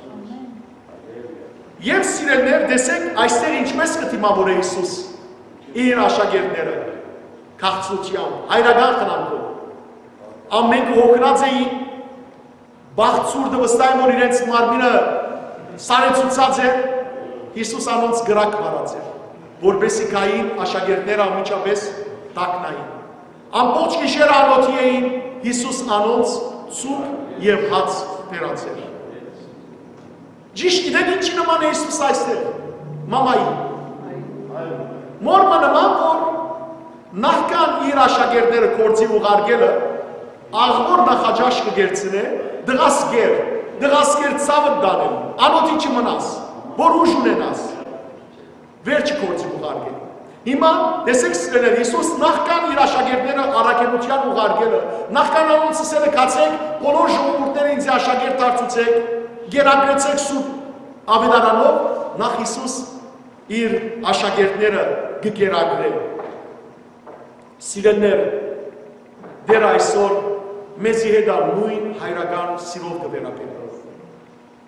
Եվ սիրելիներ, տեսեք, այստեղ ինչպես կդիմավոր է Հիսուս իր աշակերտները, քաղցրությամբ, հայրական խնամքով։ Ամենք հոգնած էին, բաղցուրդը վստահ որ իրենց մարմինը սարեցուցած է, Հիսուս անոնց գրակ վարած էր, որպեսի գային աշակերտները անմիջապես տակնային։ Ամբողջ գիշեր անոթի էին, Հիսուս անոնց սուփ և հաց բերած էր։ Ճիշտ գիտեք ինչի նման է Հիսուս այստեղ, մամայի։ Մորմը նման, որ նախքան իր աշակերտները կործի ուղարկելը, աղվոր նախաճաշ կգերցնե, դղաս գեր, դղաս գեր ծավը դանել, անոթի չմնաս, որ ուժ ունենաս, վերջը կործի ուղարկել։ Հիմա, տեսեք սիրելիներ, Հիսուս նախքան իր աշակերտները առաքելության ուղարկելը, նախքան անոնց ասել է կացեք, բոլոր ժողովուրդները ինձ աշակերտ դարձուցեք, գերակրեցեք սուրբ ավետարանով, նախ Հիսուս իր աշակերտները գկերակրել։ Սիրելիներ, դեռ այսօր մեզի հետ նույն հայրական սիրով կվերապետել։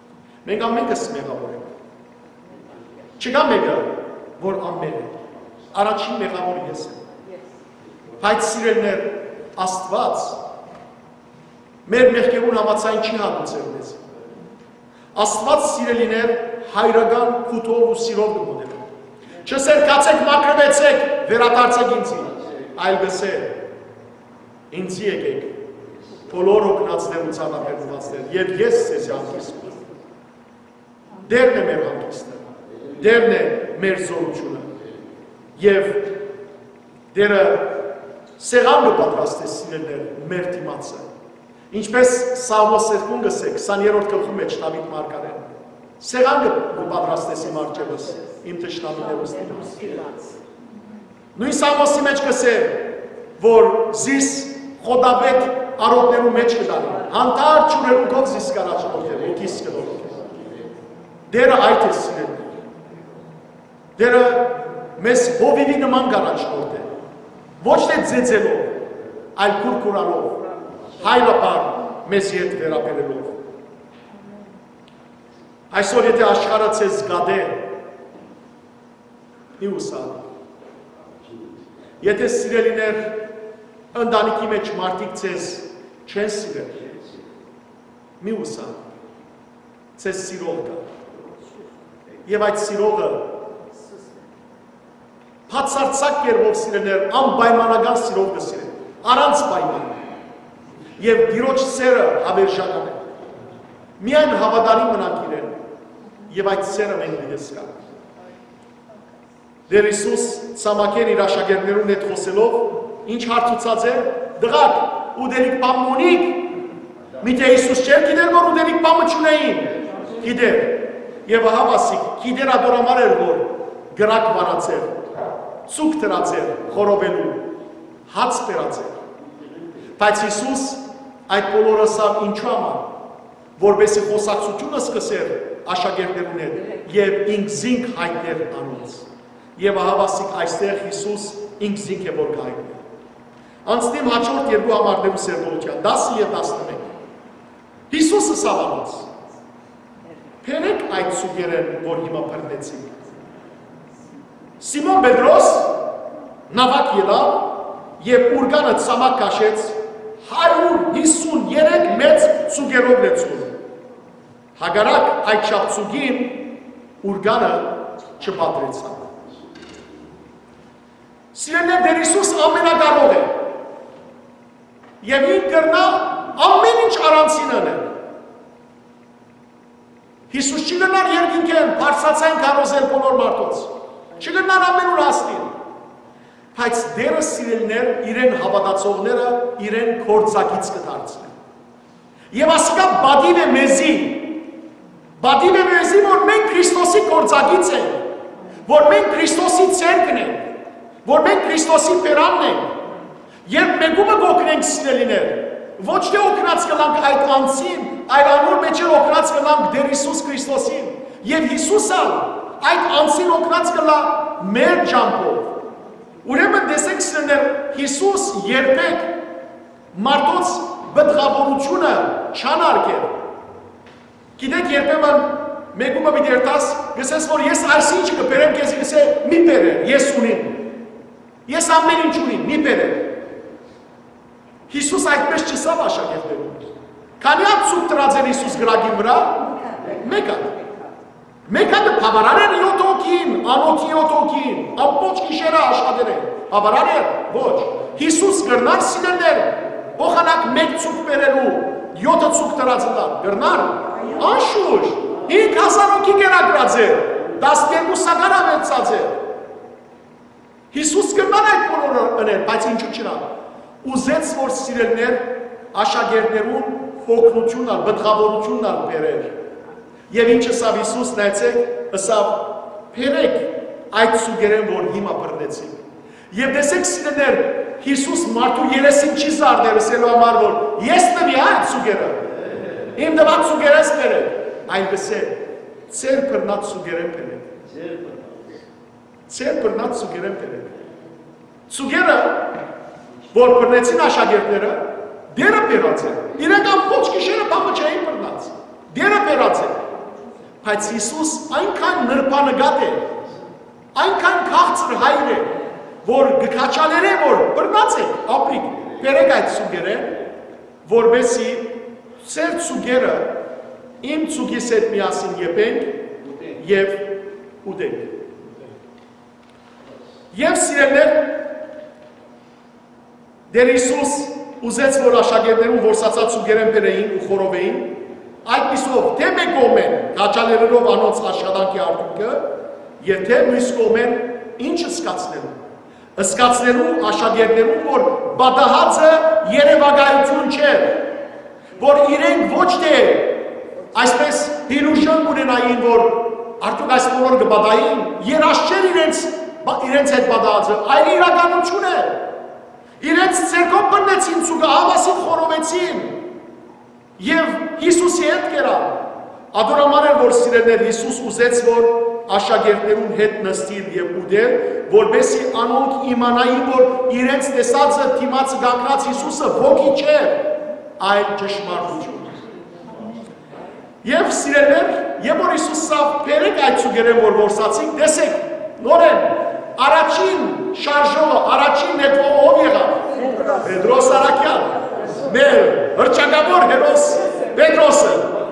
Մենք ամենքս մեղավոր ենք։ Չկա մեկը, որ անմեղ է։ Առաջին մեղավորը ես եմ։ Բայց սիրելիներ, Աստված մեր մեղքերուն համաձայն չի հատուցել մեզ։ Աստված սիրելիներ հայրական քութով ու սիրով կմոդել։ Չսերկացեք, մաքրվեցեք, վերադարձեք ինձի, այլ գսեր, ինձի եկեք, բոլոր օգնածներ ու ցավաբերվածներ, եւ ես ձեզ հանգիստ կտամ։ Դերն է մեր հանգիստը, դերն է մեր զորությունը, եւ դերը սեղան կպատրաստի սիրելիներ մեր դիմացը։ Ինչպես Սաղմոս երկու գսեք, քսաներորդ գլխի մեջ Դավիթ մարգարեն, սեղան կպատրաստես իմ առջևս, իմ թշնամիներուս դիմաց։ Նույն Սաղմոսի մեջ գսե, որ զիս խոդավետ արոտներու մեջ կդանի, հանդար չուրերունքով զիս կարաչնորդել, ոգիս կդորոքել։ Դերը այդ է սիրել։ Դերը մեզ հովիվի նման կարաչնորդել, ոչ թե ձեձելով, այլ կուրկուրանով, հայրապար մեզ ետ վերապերելով։ Այսօր եթե աշխարհը ցեզ գադե, մի ուսալ։ Եթե սիրելիներ ընտանիքի մեջ մարդիկ ցեզ չեն սիրել, մի ուսալ։ Ցեզ սիրող կա։ Եվ այդ սիրողը բացարձակ կերպով սիրելիներ անպայմանական սիրով կսիրեն, առանց պայման։ Եվ Տիրոջ սերը հավերժական է։ Միայն հավատարիմ մնանք իրեն, եւ այդ սերը մենք դեսկանք։ Դեր Հիսուս ցամաքեր իր աշակերտներուն հետ խոսելով, ինչ հարցուցած է, դղակ, ուդելիք բամ ունիք, միթե Հիսուս չէր գիտեր, որ ուդելիք բամը չունեին, գիտեր, եւ հավասիկ, գիտեր ադորամար էր, որ գրակ վարացեր, ծուկ տրացեր, խորոբելու, հաց բերացեր։ Բայց Հիսուս այդ բոլորը սավ ինչու համար, որբեսի խոսակցությունը սկսեր աշակերտներուն հետ եւ ինքզինք հայտներ անոնց։ Եվ հավասիկ այստեղ Հիսուս ինքզինք է որ կհայտներ։ Անցնիմ հաջորդ երկու համարներու սերտորության, դասը եւ տասնմեկ։ Հիսուսը սավ անոնց։ Փերեք այդ սուգերեն, որ հիմա բռնեցին։ Սիմոն Պետրոս նավակ ելավ եւ ուրգանը ցամաք քաշեց հարյուր հիսուներեք մեծ ծուգերով լեցուն։ Հագարակ այդ շապցուգին ուրգանը չպատրեցավ։ Սիրելիներ, Տեր Հիսուս ամենակարող է։ Եվ ինք կրնա ամեն ինչ առանցին անել։ Հիսուս չի գնար երկինքեն, բարձրացային կարոզել բոլոր մարդոց։ Չգնար ամեն ուր հասնին։ Բայց դերը սիրելիներ իրեն հավատացողները իրեն գործակից կդարձնեն։ Եվ ասիկա բադիվ է մեզի, բադիվ է մեզի, որ մենք Քրիստոսի գործակից ենք, որ մենք Քրիստոսի ցերկն ենք, որ մենք Քրիստոսի պերանն ենք, եւ մեկումը կօգնենք սիրելիներ, ոչ թե օգնած կլանք այդ անձին, այլ անոր մեջ էլ օգնած կլանք Տեր Հիսուս Քրիստոսին, եւ Հիսուսը այդ անձին օգնած կլա մեր ճամփով։ Ուրեմն տեսեք սիրելիներ, Հիսուս երբեք մարդոց բդղավորությունը չանարգել։ Գիտեք, երբեմն մեկումը մի դերտաս, գսես, որ ես այսինչ կբերեմ, քեզ գսե մի բերեմ, ես ունիմ։ Ես ամեն ինչ ունիմ, մի բերեմ։ Հիսուս այդպես չսավ աշակերտներուն։ Քանի հատ ցուկ տրած էր Հիսուս գրագի վրա, մեկ հատ։ Մեկ հատ բավարար էր յոթ հոգին, անոթի յոթ հոգին, ամբողջ գիշերը աշխատել են։ Բավարար էր, ոչ։ Հիսուս գրնար սիրելներ, փոխանակ մեկ ցուկ բերելու, յոթը ցուկ տրածը տալ, գրնար։ Անշուշտ, հինգ հազար հոգի կերակրած էր, տասներկու սակար ավեցած էր։ Հիսուս գրնար այդ բոլորը ընել, բայց ինչու չնա։ Ուզեց, որ սիրելներ աշակերտներուն օգնությունն ալ, բդղավորությունն ալ բերեր։ Եվ ինչ ըսավ Հիսուս, նայեցեք, ըսավ, բերեք այդ սուգերեն, որ հիմա բռնեցին։ Եվ տեսեք սիրելներ, Հիսուս մարդու երեսին չի զարներ, ըսելու համար, որ ես տվի այդ սուգերը, իմ դված սուգերես բերեք, այլ գսե, ծեր բռնած սուգերեն բերեք, ծեր բռնած սուգերեն բերեք։ Սուգերը, որ բռնեցին աշակերտները, դերը բերած է, իրենք ամբողջ գիշերը բամը չէին բռնած, դերը բերած է։ Բայց Հիսուս այնքան նրբանգատ է, այնքան քաղցր հայր է, որ գքաչաները որ բռնած եք, ապրիկ, բերեք այդ սուգերը, որբեսի ծեր սուգերը իմ ծուգիս հետ միասին եպենք և ուտենք։ Եվ սիրելներ, դեր Հիսուս ուզեց, որ աշակերտներուն որսացած սուգերեն բերեին ու խորովեին, այդպիսով թե մեկ կողմեն քաչաներով անոնց աշխատանքի արդյունքը, եւ թե մյուս կողմեն ինչ սկացնելու։ Սկացնելու աշակերտներուն, որ բադահածը երևակայություն չէ, որ իրենք ոչ թե այսպես հիրուժան ունենային, որ արդյոք այս բոլոր կբադային, երաս չէր իրենց, իրենց հետ բադահածը, այլ իրականություն է։ Իրենց ցերկով բռնեցին ցուգը, հավասին խորովեցին եւ Հիսուսի հետ կերան։ Ադորամար էր, որ սիրելներ Հիսուս ուզեց, որ աշակերտներուն հետ նստիր եւ ուդել, որբեսի անոնք իմանային, որ իրենց տեսածը դիմացը գակրած Հիսուսը ոգի չէ, այլ ճշմարտություն։ Եվ սիրելներ, եւ որ Հիսուսը բերեք այդ ցուգերեն, որ որսացին, տեսեք, նորեն առաջին շարժողը, առաջին նետվողը ով եղավ? Պետրոս Արաքյան, մեր հռչակավոր հերոս Պետրոսը։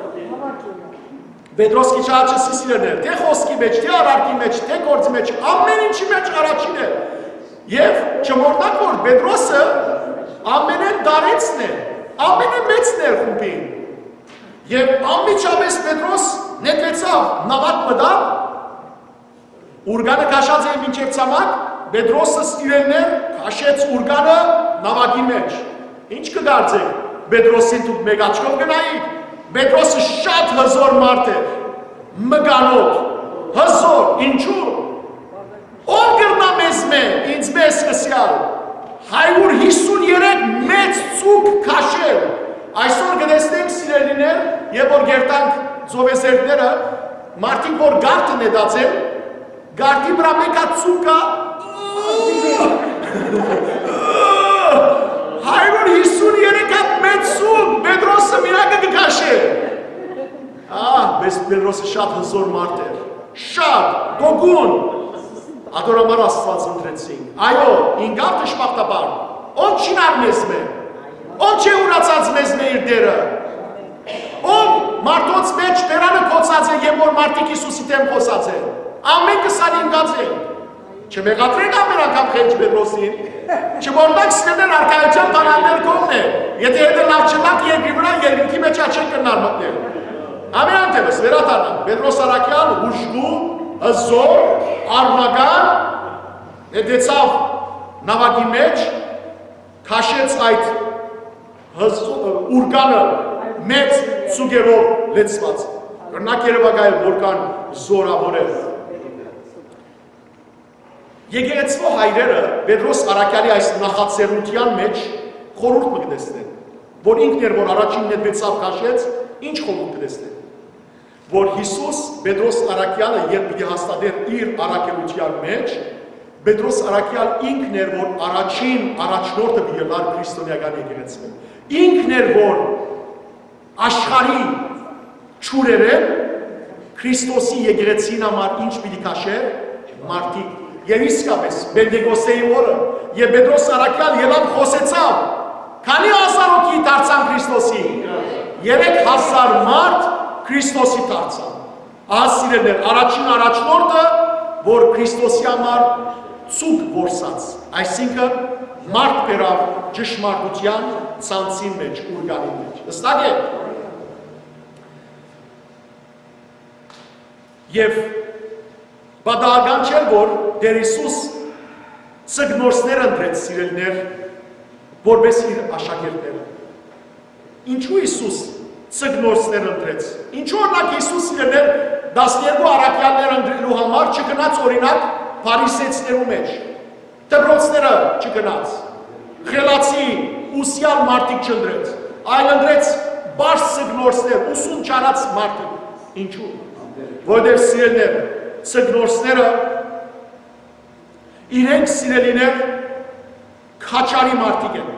Պետրոս քիչաչը սիրելներ, թե խոսքի մեջ, թե արարքի մեջ, թե գործի մեջ, ամեն ինչի մեջ առաջին է։ Եվ չմոռնաք, որ Պետրոսը ամենեն դարեցն է, ամենամեծն էր խումբին։ Եվ անմիջապես Պետրոս նետվեցավ, նավակ մտավ, ուրգանը քաշած է մինչև ցամաք, Պետրոսը սիրելներ քաշեց ուրգանը նավակի մեջ։ Ինչ կդարձեք, Պետրոսին դուք մեկ աչքով գնայիք, Պետրոսը շատ հզոր մարդ էր, մգանոտ, հզոր, ինչու՞։ Ով կրնա մեզ մե, ինձ մեզ սկսյալ, հայր հիսունյերեք մեծ ծուկ քաշել։ Այսօր գտեսնենք սիրելիներ, եւ որ գերտանք ծովեսերները, մարդիկ որ գարտը նետացել, գարտի վրա մեկա ծուկա, հայր հիսունյերեք մեծ ծուկ, Պետրոսը միրակը կքաշել։ Ահ, բայց Պետրոսը շատ հզոր մարդ էր, շատ, գոգուն, ադորամար Աստված ընտրեցինք։ Այո, ինգավ դժբախտաբար, ով չինար մեզ մե, ով չէ ուրացած մեզ մե իր դերը, ով մարդոց մեջ բերանը կոցած է և որ մարդիկ Հիսուսի դեմ խոսած է, ամեն կսան ինգած է, չմեղատրենք ամեն անգամ խենջ Պետրոսին, չմորնակ սկրներ արկայության բանալներ կողն է, եթե հետը լավ չլակ երկրի վրա երկրի մեջ աչեն կրնար մտնել։ Ամեն անտևս, վերատանան, Պետրոս Արաքյան, հուշգու, հզոր, արմական, հետեցավ նավակի մեջ, քաշեց այդ ուրգանը մեծ ծուգերով լեցված։ Կրնակ երևակայել որքան զորավոր էր։ Եկեղեցվո հայրերը Պետրոս Արաքյալի այս նախացերության մեջ խորհուրդ կգտեսնեն, որ ինքն էր, որ առաջին նետվեցավ քաշեց, ինչ խորհուրդ կգտեսնեն, որ Հիսուս Պետրոս Արաքյալը երբ պիտի հաստատեր իր առաքելության մեջ, Պետրոս Արաքյալ ինքն էր, որ առաջին առաջնորդը եղար քրիստոնեական եկեղեցու։ Ինքն էր, որ աշխարհի ճուրերեն Քրիստոսի եկեղեցին համար ինչ պիտի քաշեր, մարդիկ։ Եվ իսկապես Պենտեկոստեի օրը եւ Պետրոս Արաքյալ ելավ խոսեցավ, քանի հազար հոգի դարձան Քրիստոսի, երեք հազար մարդ Քրիստոսի դարձան։ Ահա սիրելիներ, առաջին առաջնորդը, որ Քրիստոսի համար ծուկ որսած, այսինքն մարդ բերավ ճշմարտության ցանցի մեջ, ուրգանի մեջ։ Հստակ է։ Եվ բադահական չէր, որ Տեր Հիսուս ծգնորսներ ընտրեց սիրելիներ, որպես իր աշակերտները։ Ինչու Հիսուս ծգնորսներ ընտրեց։ Ինչու օրինակ Հիսուս սիրելիներ տասներկու առաքյալներ ընտրելու համար չգնաց օրինակ փարիսեցիներու մեջ։ Դպրոցները չգնաց։ Խելացի, ուսյալ մարդիկ չընտրեց, այլ ընտրեց բարձ ծգնորսներ, ուսուն չարած մարդիկ։ Ինչու։ Որտեղ սիրելիներ, ծգնորսները իրենք սիրելիներ քաչարի մարդիկ են։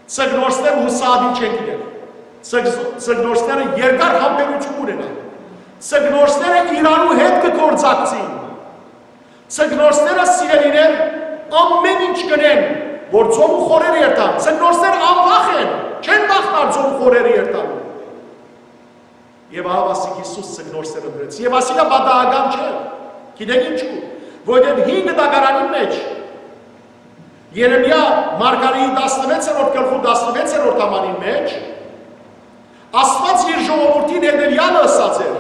Ծգնորսները հուսադի չեն գիտել։ Ծգնորսները երկար համբերություն ունենան։ Ցգնորսները իրանու հետ կգործակցին։ Ցգնորսները սիրելիներ ամեն ինչ կնեն, որ ծոմ ու խորեր երթան։ Ցգնորսները անվախ են, չեն վախնար ծոմ ու խորերը երթան։ Եվ ահավասիկ Հիսուս ցգնորսները դրեց։ Եվ ասիլա բադահական չէ։ Գիտեք ինչու։ Որտեղ հինգ դագարանի մեջ Երեմիա Մարգարեի տասնվեցերորդ գլխու տասնվեցերորդ համարի մեջ Աստված իր ժողովրդին հետևյալը ասաց էր.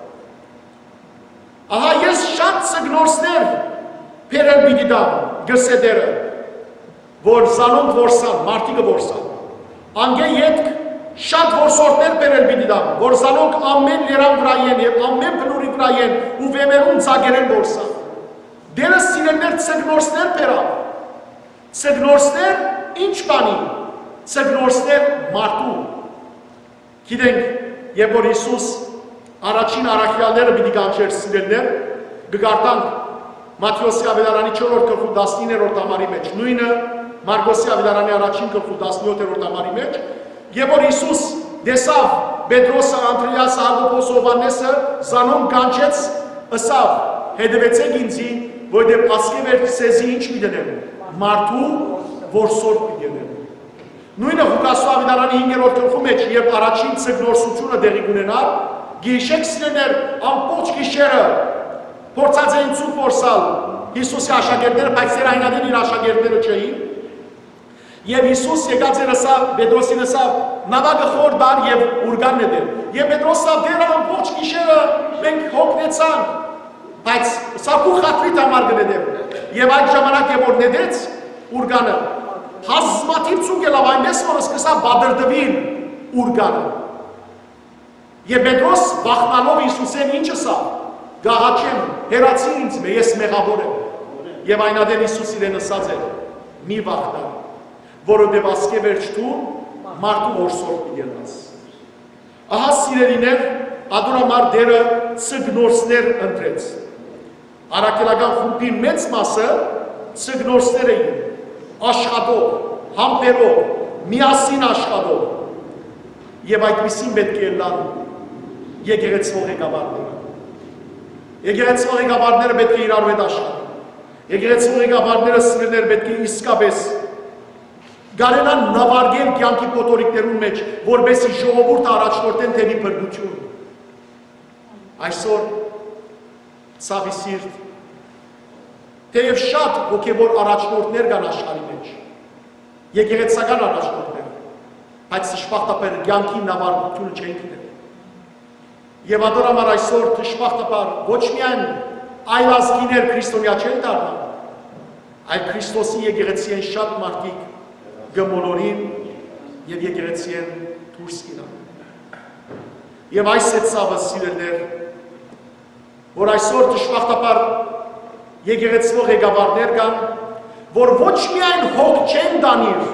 Ահա ես շատ ցգնորսներ բերել պիտի տամ գսեդերը, որ զանոնք որսան, մարդիկը որսան։ Անգե ետք շատ որսորդներ բերել պիտի տամ, որ զանոնք ամեն լերան վրա են եւ ամեն բնուրի վրա են ու վեմերուն ցագերեն որսան։ Դերը սիրելներ ցգնորսներ բերավ։ Ցգնորսներ ինչ բանի։ Ցգնորսներ մարդու։ Գիտենք, երբ որ Հիսուս առաջին առաքյալները պիտի կանչեր սիրելներ, կգարտանք Մատթեոսի ավետարանի չորրորդ գլխու տասնիններորդ համարի մեջ, նույնը Մարկոսի ավետարանի առաջին գլխու տասնյոթերորդ համարի մեջ, երբ որ Հիսուս դեսավ Պետրոսը, Անդրեասը, Հակոբոսը, Հովհաննեսը, զանոն կանչեց, ըսավ, հետևեցեք ինձի, որտեղ ասկե վեր սեզի ինչ պիտենեմ, մարդու որսորդ պիտենեմ։ Նույնը Ղուկասու ավետարանի հինգերորդ գլխու մեջ, երբ առաջին ցգնորսությունը դեղի կունենար, գիշեք սիրելիներ, ամբողջ գիշերը փորձած էին ցուկ որսալ Հիսուսի աշակերտները, բայց երայնադեն իր աշակերտները չէին։ Եվ Հիսուս եկած էր ասավ, Պետրոսին ասավ, նավակը խոր դար եւ ուրգանն է դեր։ Եվ Պետրոսը ասավ, դեր ամբողջ գիշերը մենք հոգնեցանք, բայց սակու խատրիտ համար գնեդեմ։ Եվ այդ ժամանակ երբ որ նետեց ուրգանը, հազմատիվ ցուկ ելավ այնպես, որ սկսավ բադրդվին ուրգանը։ Եվ Պետրոս վախնալով Հիսուսեն ինչ ասավ, գաղաչեմ, հեռացի ինձ մե, ես մեղավոր եմ։ Եվ այնադեն Հիսուս իրեն ասած էր, մի վախնալ, որովհետև ասկե վերջ դու մարդու որսորդ պիտի։ Ահա սիրելիներ, ադորամար դերը ցգնորսներ ընտրեց։ Առաքելական խումբի մեծ մասը ցգնորսներ էին, աշխատող, համբերող, միասին աշխատող։ Եվ այդպիսին պետք է լան եկեղեցվող ղեկավարները։ Եկեղեցվող ղեկավարները պետք է իրար հետ աշխատեն։ Եկեղեցվող ղեկավարները սիրելիներ պետք է իսկապես գարենան նավարգել կյանքի պոտորիկներուն մեջ, որբեսի ժողովուրդը առաջնորդեն թերի բրգություն։ Այսօր ցավի սիրտ, թեև շատ հոգևոր առաջնորդներ կան աշխարհի մեջ, եկեղեցական առաջնորդներ, բայց թշպախտաբար կյանքի նավարկությունը չեն գտել։ Եվ ադորամար այսօր թշպախտաբար ոչ միայն այլ ազգիներ քրիստոնյա չեն դառնալ, այլ Քրիստոսի եկեղեցի են շատ մարդիկ գմոլորին և եկեղեցի են դուրս գնան։ Եվ այս է ցավը սիրելիներ, որ այսօր թշպախտաբար եկեղեցվող ղեկավարներ կան, որ ոչ միայն հոգ չեն դանիր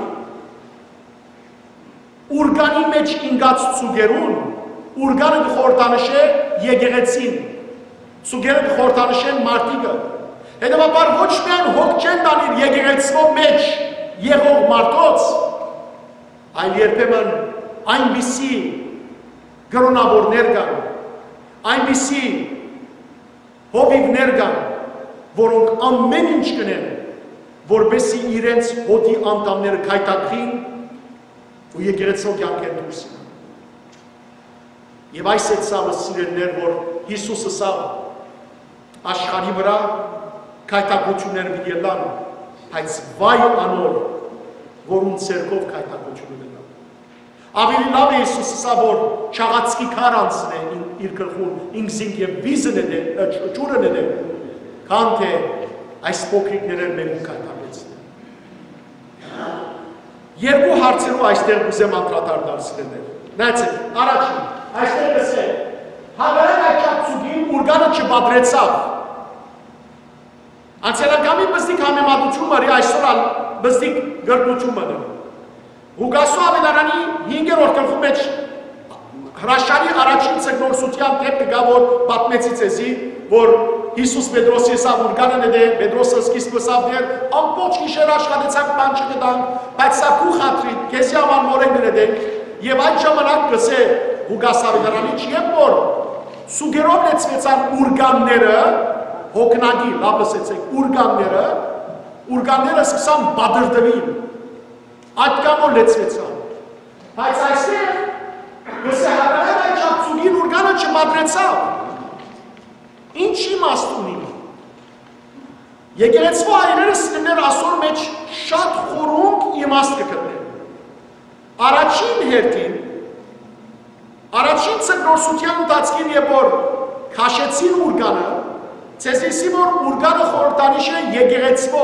ուրգանի մեջ ինգած ցուգերուն, ուրգանը կխորտանշե եկեղեցին, ցուգերը կխորտանշեն մարդիկը։ Հետևաբար ոչ միայն հոգ չեն դանիր եկեղեցվող մեջ եղող մարդոց, այլ երբեմն այնպիսի գրոնավորներ կան, այնպիսի հովիվներ կան, որոնք ամեն ինչ կնեն, որպեսզի իրենց հոտի անդամները քայթակվին ու եկեղեցու կյանքեն դուրս գան։ Եվ այս է ցավը սիրելիներ, որ Հիսուսը սա աշխարհի վրա քայթակություններ պիտի լան, բայց վայ անոր, որուն ցերկով քայթակություն ունենա։ Ավելի լավ է Հիսուսը սա, որ չաղացքի քար անցնե իր գլխուն, ինքզինք եւ վիզն է ջուրն է, քան թե այս փոքրիկները մեր քայթակեցնեն։ Երկու հարցերով այստեղ կուզեմ անդրադառ դարձնել։ Նայեցեք, առաջին, այստեղ ասել, հաղարակ այդ ճապցուգին ուրգանը չբադրեցավ։ Անցյալակամի բզդիկ համեմատություն մրի այսօր բզդիկ գրգություն մնը։ Ղուկասու ավետարանի հինգերորդ գլխու մեջ հրաշալի առաջին ցգնորսության դեպքը կա, որ պատմեցի ցեզի, որ Հիսուս Պետրոսի ասավ ուրգանը նեդե, Պետրոսը սկիզբ ասավ դեր, ամբողջ գիշեր աշխատեցանք, բան չգտանք, բայց սա քու խաթրի, քեզի համար մորեն գնեդենք, եւ այդ ժամանակ գսե Ղուկաս ավետարանիչ, երբ որ Սուգերով լեցվեցան ուրգանները, հոգնագի, լավ լսեցեք, ուրգանները, ուրգանները սկսան բադրդվին, այդ կամոն լեցվեցան, բայց այստեղ, գսեհարան այդ ճապցուգին ուրգանը չբադրեցավ, ինչ իմաստ ունի, եկեղեցվո այրերը սններ ասոր մեջ շատ խորունկ իմաստ կգտնեն, առաջին հերթին, առաջին ծնորսության ընթացքին և որ քաշեցին ուրգանը, ցեզիսի որ ուրգանը խորհրդանիշ է եկեղեցվո,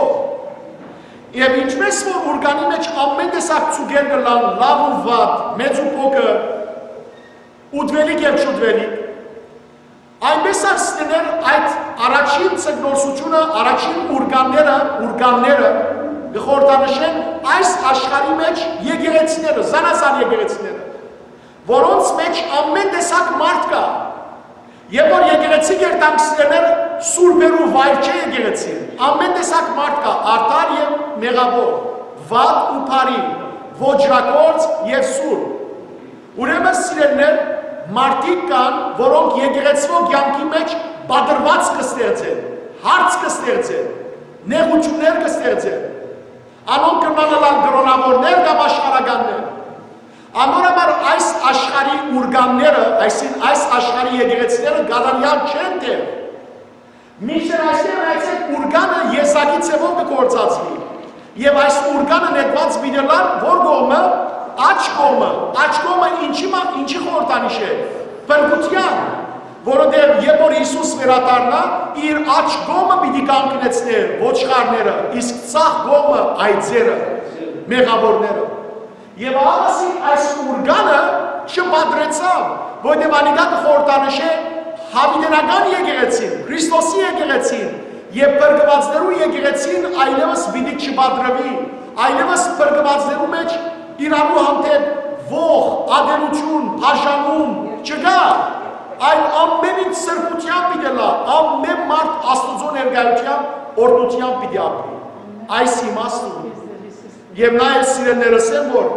և ինչպես որ ուրգանի մեջ ամեն տեսակ ծուգեր կլան, լավ ու վատ, մեծ ու փոքր, ուդվելիք և չուդվելիք, այնպես ասներ այդ առաջին ծնորսությունը, առաջին ուրգանները, ուրգանները կխորհրդանշեն այս աշխարհի մեջ եկեղեցիները, զանազան եկեղեցիները, որոնց մեջ ամեն տեսակ մարդ կա, և որ եկեղեցի գերտանքսիներ սուրբերու վայր չէ եկեղեցին, ամեն տեսակ մարդ կա, արդար և մեղավոր, վատ ու բարի, ոճրագործ և սուրբ, ուրեմն սիրելիներ, մարդիկ կան, որոնք եկեղեցվո կյանքի մեջ բադրված կստեղծեն, հարց կստեղծեն, նեղություններ կստեղծեն, անոնք կնանալան գրոնավորներ կամ աշխարհականներ, Անորաբար այս աշխարհի ուրգանները, այսին այս աշխարհի եկեղեցիները գալանյալ չեն դեր։ Միշտ այստեղ այցեք ուրգանը եզակի ձևով կգործածվի։ Եվ այս ուրգանը նետված բիդելար, որ կողմը, աջ կողմը, աջ կողմը ինչի, ինչի խորհրդանիշ է, փրկության, որովհետև երբ որ Հիսուս վերադառնա, իր աջ կողմը պիտի կանգնեցներ ոչխարները, իսկ ցախ կողմը այծերը, մեղավորները։ Եվ ահասի այս ուրգանը չբադրեցավ, որտև անիկա կխորհրդանիշ է հավիտենական եկեղեցին, Քրիստոսի եկեղեցին և փրկվածներու եկեղեցին այլևս պիտի չբադրվի, այլևս փրկվածներու մեջ իրանու հանդեպ ող, ադելություն, բաժանում չկա, այլ ամեն ինչ սրբությամբ պիտի լա, ամեն մարդ Աստուծո ներկայությամբ օրհնությամբ պիտի ապրի, այս իմաստուն։ Եվ նաև սիրելիներս եմ, որ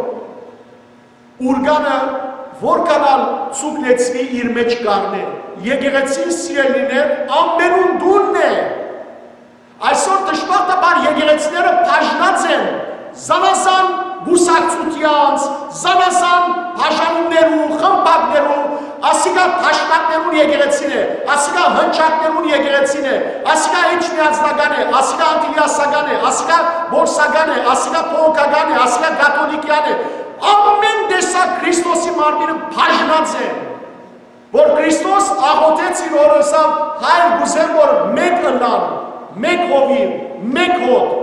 ուրգանը որքանալ ցուկնեցվի իր մեջ կառնե, եկեղեցին սիրելիներ ամենուն դունն է։ Այսօր դժբախտաբար եկեղեցիները բաժնած են զանազան գուսակցությանց, զանազան բաժանումներու, խմբակներու, ասիկա թաշնակներուն եկեղեցին է, ասիկա հնչակներուն եկեղեցին է, ասիկա իջմիածնական է, ասիկա անտիլիասական է, ասիկա բորսական է, ասիկա փողոքական է, ասիկա կաթոլիկյան է, ամեն տեսակ Քրիստոսի մարմինը բաժնած է, որ Քրիստոս աղոթեց իր օրըսավ, հայր գուզեմ, որ մեկ ընան, մեկ հովիվ, մեկ հոտ,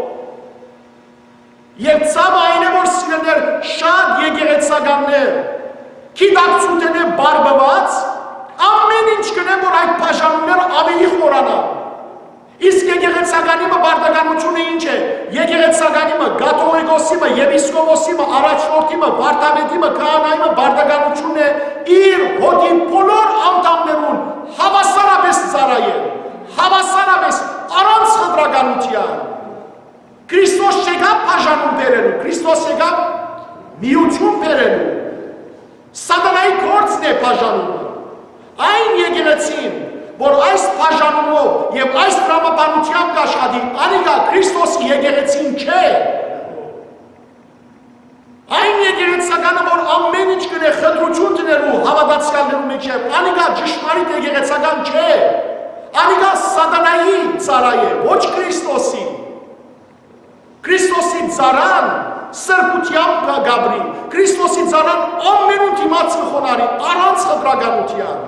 և ծավը այն է, որ սիրելիներ շատ եկեղեցականներ, գիտակցություն է բարբված, ամեն ինչ կնեմ, որ այդ բաժանումները ավելի խորանա։ Իսկ եկեղեցականիմը բարդականությունը ինչ է, եկեղեցականիմը, գաթողիկոսիմը, եպիսկոպոսիմը, առաջնորդիմը, վարդապետիմը, քահանայիմը բարդականությունն է իր հոգի բոլոր անդամներուն հավասարապես ծառայել, հավասարապես առանց խտրականության։ Քրիստոս չեկավ բաժանում բերելու, Քրիստոս եկավ միություն բերելու։ Սատանայի գործն է բաժանումը։ Այն եկեղեցին, որ այս բաժանումով և այս տրամաբանությամբ կաշխատի, անիկա Քրիստոսի եկեղեցին չէ։ Այն եկեղեցականը, որ ամեն ինչ կնե խտրություն դնելու հավատացյալներու մեջև, անիկա ճշմարիտ եկեղեցական չէ։ Անիկա սատանայի ծառա է, ոչ Քրիստոսի։ Քրիստոսի ծառան սրբությամբ գաբրի, Քրիստոսի ծառան ամենուն դիմաց կխոնարի, առանց խտրականության։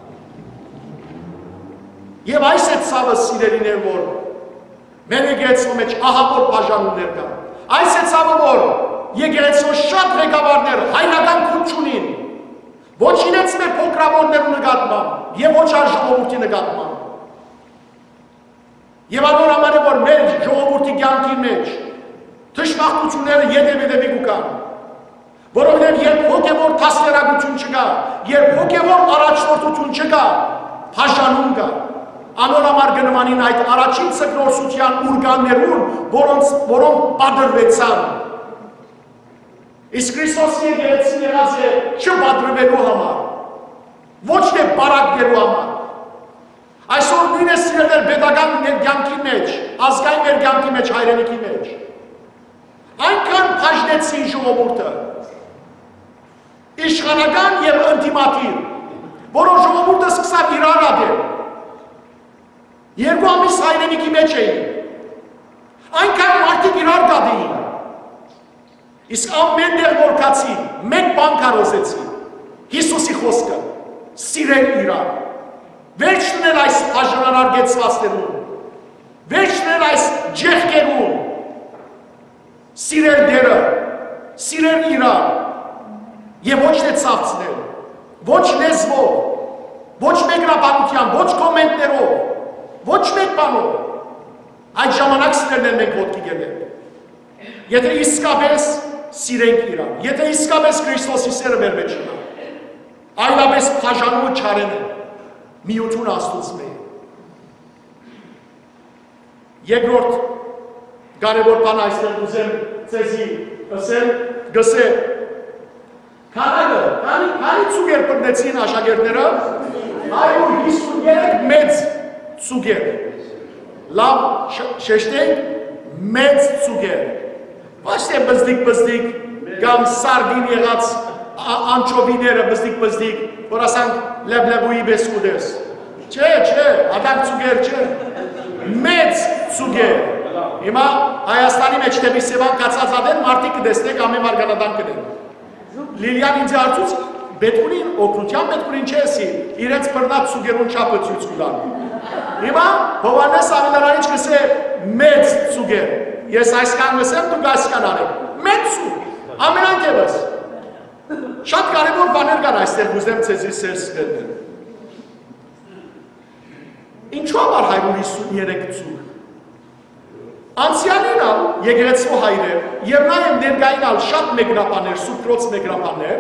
Եվ այս է ցավը սիրելիներ, որ մեր եկեղեցու մեջ ահավոր բաժանումներ կան։ Այս է ցավը, որ եկեղեցու շատ ղեկավարներ հայրական քուտ չունին, ոչ իրենց մեր փոքրավորներու նկատմամբ եւ ոչ այլ ժողովրդի նկատմամբ։ Եվ անոր համար է, որ մեր ժողովրդի կյանքի մեջ թշնամությունները ետևետևի կան, որովհետև երբ հոգևոր դաստիարակություն չկա, երբ հոգևոր առաջնորդություն չկա, բաժանում կա։ Անոր համար կնմանին այդ առաջին ցկրորսության ուրգաններուն, որոնց որոնք բադրվեցան։ Իսկ Քրիստոսի եկեղեցին եղած է չբադրվելու համար, ոչ թե բարակելու համար, մեզ սիրել պետական ներգամքի մեջ, ազգային ներգամքի մեջ, հայրենիքի մեջ։ Այնքան բաժնեցին ժողովուրդը, իշխանական և ընդդիմադիր, որով ժողովուրդը սկսավ իրար ադել, երկու ամիս հայրենիքի մեջ էին, այնքան մարդիկ իրար գադեին, իսկ ամեն դեղ որ կացի, մեկ բան կարոզեցի, Հիսուսի խոսքը, սիրել իրար, վերջնել այս բաժանարար գեցվածներուն, վերջնել այս ջեղկերուն, սիրել դերը, սիրել իրար, և ոչ թե ծավծնել, ոչ լեզվով, ոչ մեկնաբանությամբ, ոչ կոմենտներով, ոչ մեկ բանով, այդ ժամանակ սիրելն են մենք ոտքի գետենք, եթե իսկապես սիրենք իրար, եթե իսկապես Քրիստոսի սերը մեր մեջ ունա, այլապես բաժանումը չարեն է, միություն Աստծուց մեր։ Երկրորդ կարևոր բան այստեղ ուզեմ ձեզի ասել, գսել, քանակը, քանի ծուգեր բռնեցին աշակերտները, հարյուր հիսունյոթ մեծ ծուգեր, լավ շեշտենք, մեծ ծուգեր, ոչ թե բզդիկ-բզդիկ, կամ սարդին եղած անչովիները բզդիկ-բզդիկ, որ ասանք լեբլեբույի բես կուդես, չէ, չէ, ադակ ծուգեր չէ, մեծ ծուգեր, հիմա Հայաստանի մեջ թեպի սևան կացած ադեն մարդիկ կդեսնեք ամեն մարգանադան կդեն, Լիլյան ինձ արծուց պետքունին, օգնության պետքունին չեսի, իրենց բրնատ ծուգերուն չապը ծույց կուլան, հիմա Հովանես Ավիլարանիչ կսե մեծ ծուգեր, ես այսքան մսեմ, դուք այսքան արեք, մեծ ծուգ, ամենան կևս, շատ կարևոր բաներ կան այստեղ ուզեմ ձեզի սեր սվետներ։ Ինչու համար հարյուր հիսունյոթ ծուգ։ Անցյալին ալ եկեղեցու հայրեր և նաև ներկային ալ շատ մեկնաբաներ, սուպրոց մեկնաբաներ,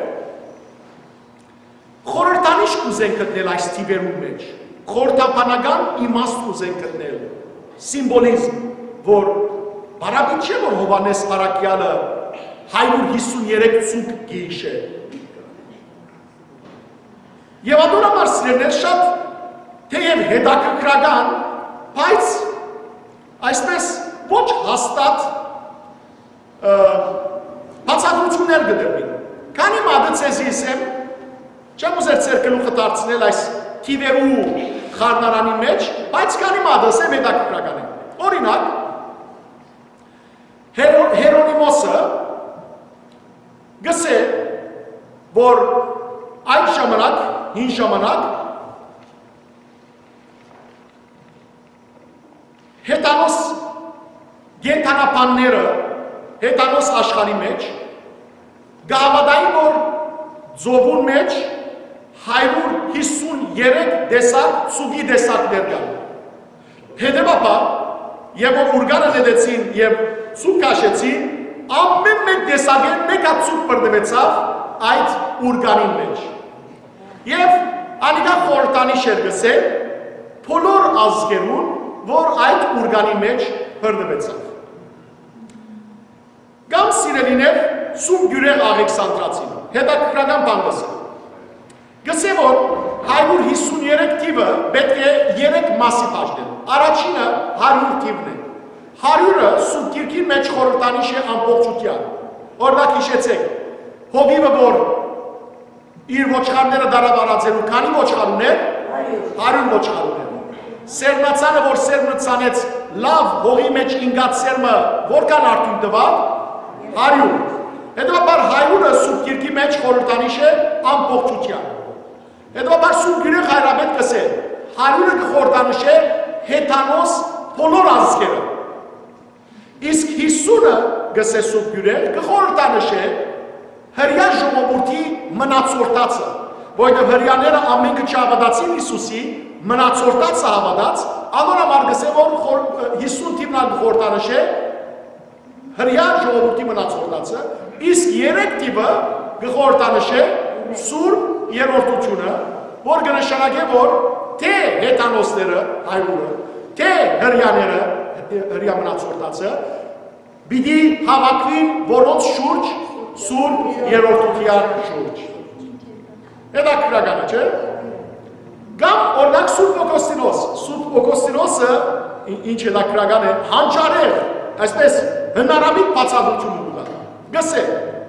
խորհրդանիշ կուզեն գտնել այս թիվերում մեջ, խորհրդաբանական իմաստ կուզեն գտնել, սիմվոլիզմ, որ բարաբին չէ, որ Հովանես Փարաքյալը հարյուր հիսունյոթ ծուգ գիշե։ Եվ ադորամար սիրելներ շատ թեև հետաքրքրական, բայց այսպես ոչ հաստատ բացատրություններ կդրվին։ Քանի մատը ցեզի ասեմ, չեմ ուզեր ձեր գլուխը դարձնել այս թիվերու խառնարանի մեջ, բայց քանի մատը ասեմ հետաքրքրական է։ Օրինակ, Հերոնիմոսը գսե, որ այդ ժամանակ, հին ժամանակ, հետանոս գենթանապանները, հետանոս աշխարի մեջ, գավադային, որ ձովուն մեջ հարյուր հիսունյոթ դեսակ, ծուգի դեսակներ կան։ Հետևաբար, և որ ուրգանը նետեցին և ծուգ կաշեցին, ամեն մեկ դեսագեն մեկ հատ ծուգ բռնվեցավ այդ ուրգանին մեջ։ Եվ անիկա խորհրդանիշ էր գսել բոլոր ազգերուն, որ այդ ուրգանի մեջ բռնվեցավ։ Կամ սիրելիներ Սուրբ Գյուրեղ Աղեքսանդրացին, հետաքրքրական բան գսել։ Գսե որ հարյուր հիսունյոթ թիվը պետք է երեք մասի բաժնել։ Առաջինը հարյուր թիվն է։ հարյուրը Սուրբ Գիրքի մեջ խորհրդանիշ է ամբողջության։ Օրինակ հիշեցեք, հովիվը որ իր ոչխարները դարավարածելու քանի ոչխար ուներ, հարյուր ոչխար ուներ։ Սերմնացանը, որ սերմը ցանեց լավ հողի մեջ ինգած սերմը որքան արդյուն տվավ, հարյուր։ Հետևաբար հարյուրը Սուրբ Գիրքի մեջ խորհրդանիշ է ամբողջության։ Հետևաբար Սուրբ Գիրքը հայրապետ կսե, հարյուրը կխորհրդանիշ է հեթանոս բոլոր ազգերը։ Իսկ հիսունը գսե Սուրբ Գիրքը կխորհրդանիշ է հրյա ժողովրդի մնացորդածը, որովհետև հրյաները ամենքը չհավատացին Հիսուսի, մնացորդածը հավատաց, անորամար գսե որ հիսուն թիվն ալ խորհրդանիշ է հրյա ժողովրդի մնացորդածը, իսկ երեք թիվը գխորհրդանիշ է Սուրբ երրորդությունը, որ կնշանակե որ թե հեթանոսները հայրուրը, թե հրյաները հրյա մնացորդածը, պիտի հավաքվին որոնց շուրջ Սուրբ երրորդության շուրջ։ Հետաքրքրական է, չէ՞։ Կամ օրինակ Սուրբ Ոգու Օգոստինոս, Սուրբ Օգոստինոսը ինչ է դա քրական է, հանճարեղ, այսպես հնարամիտ բացատրություն ունի։ Գսե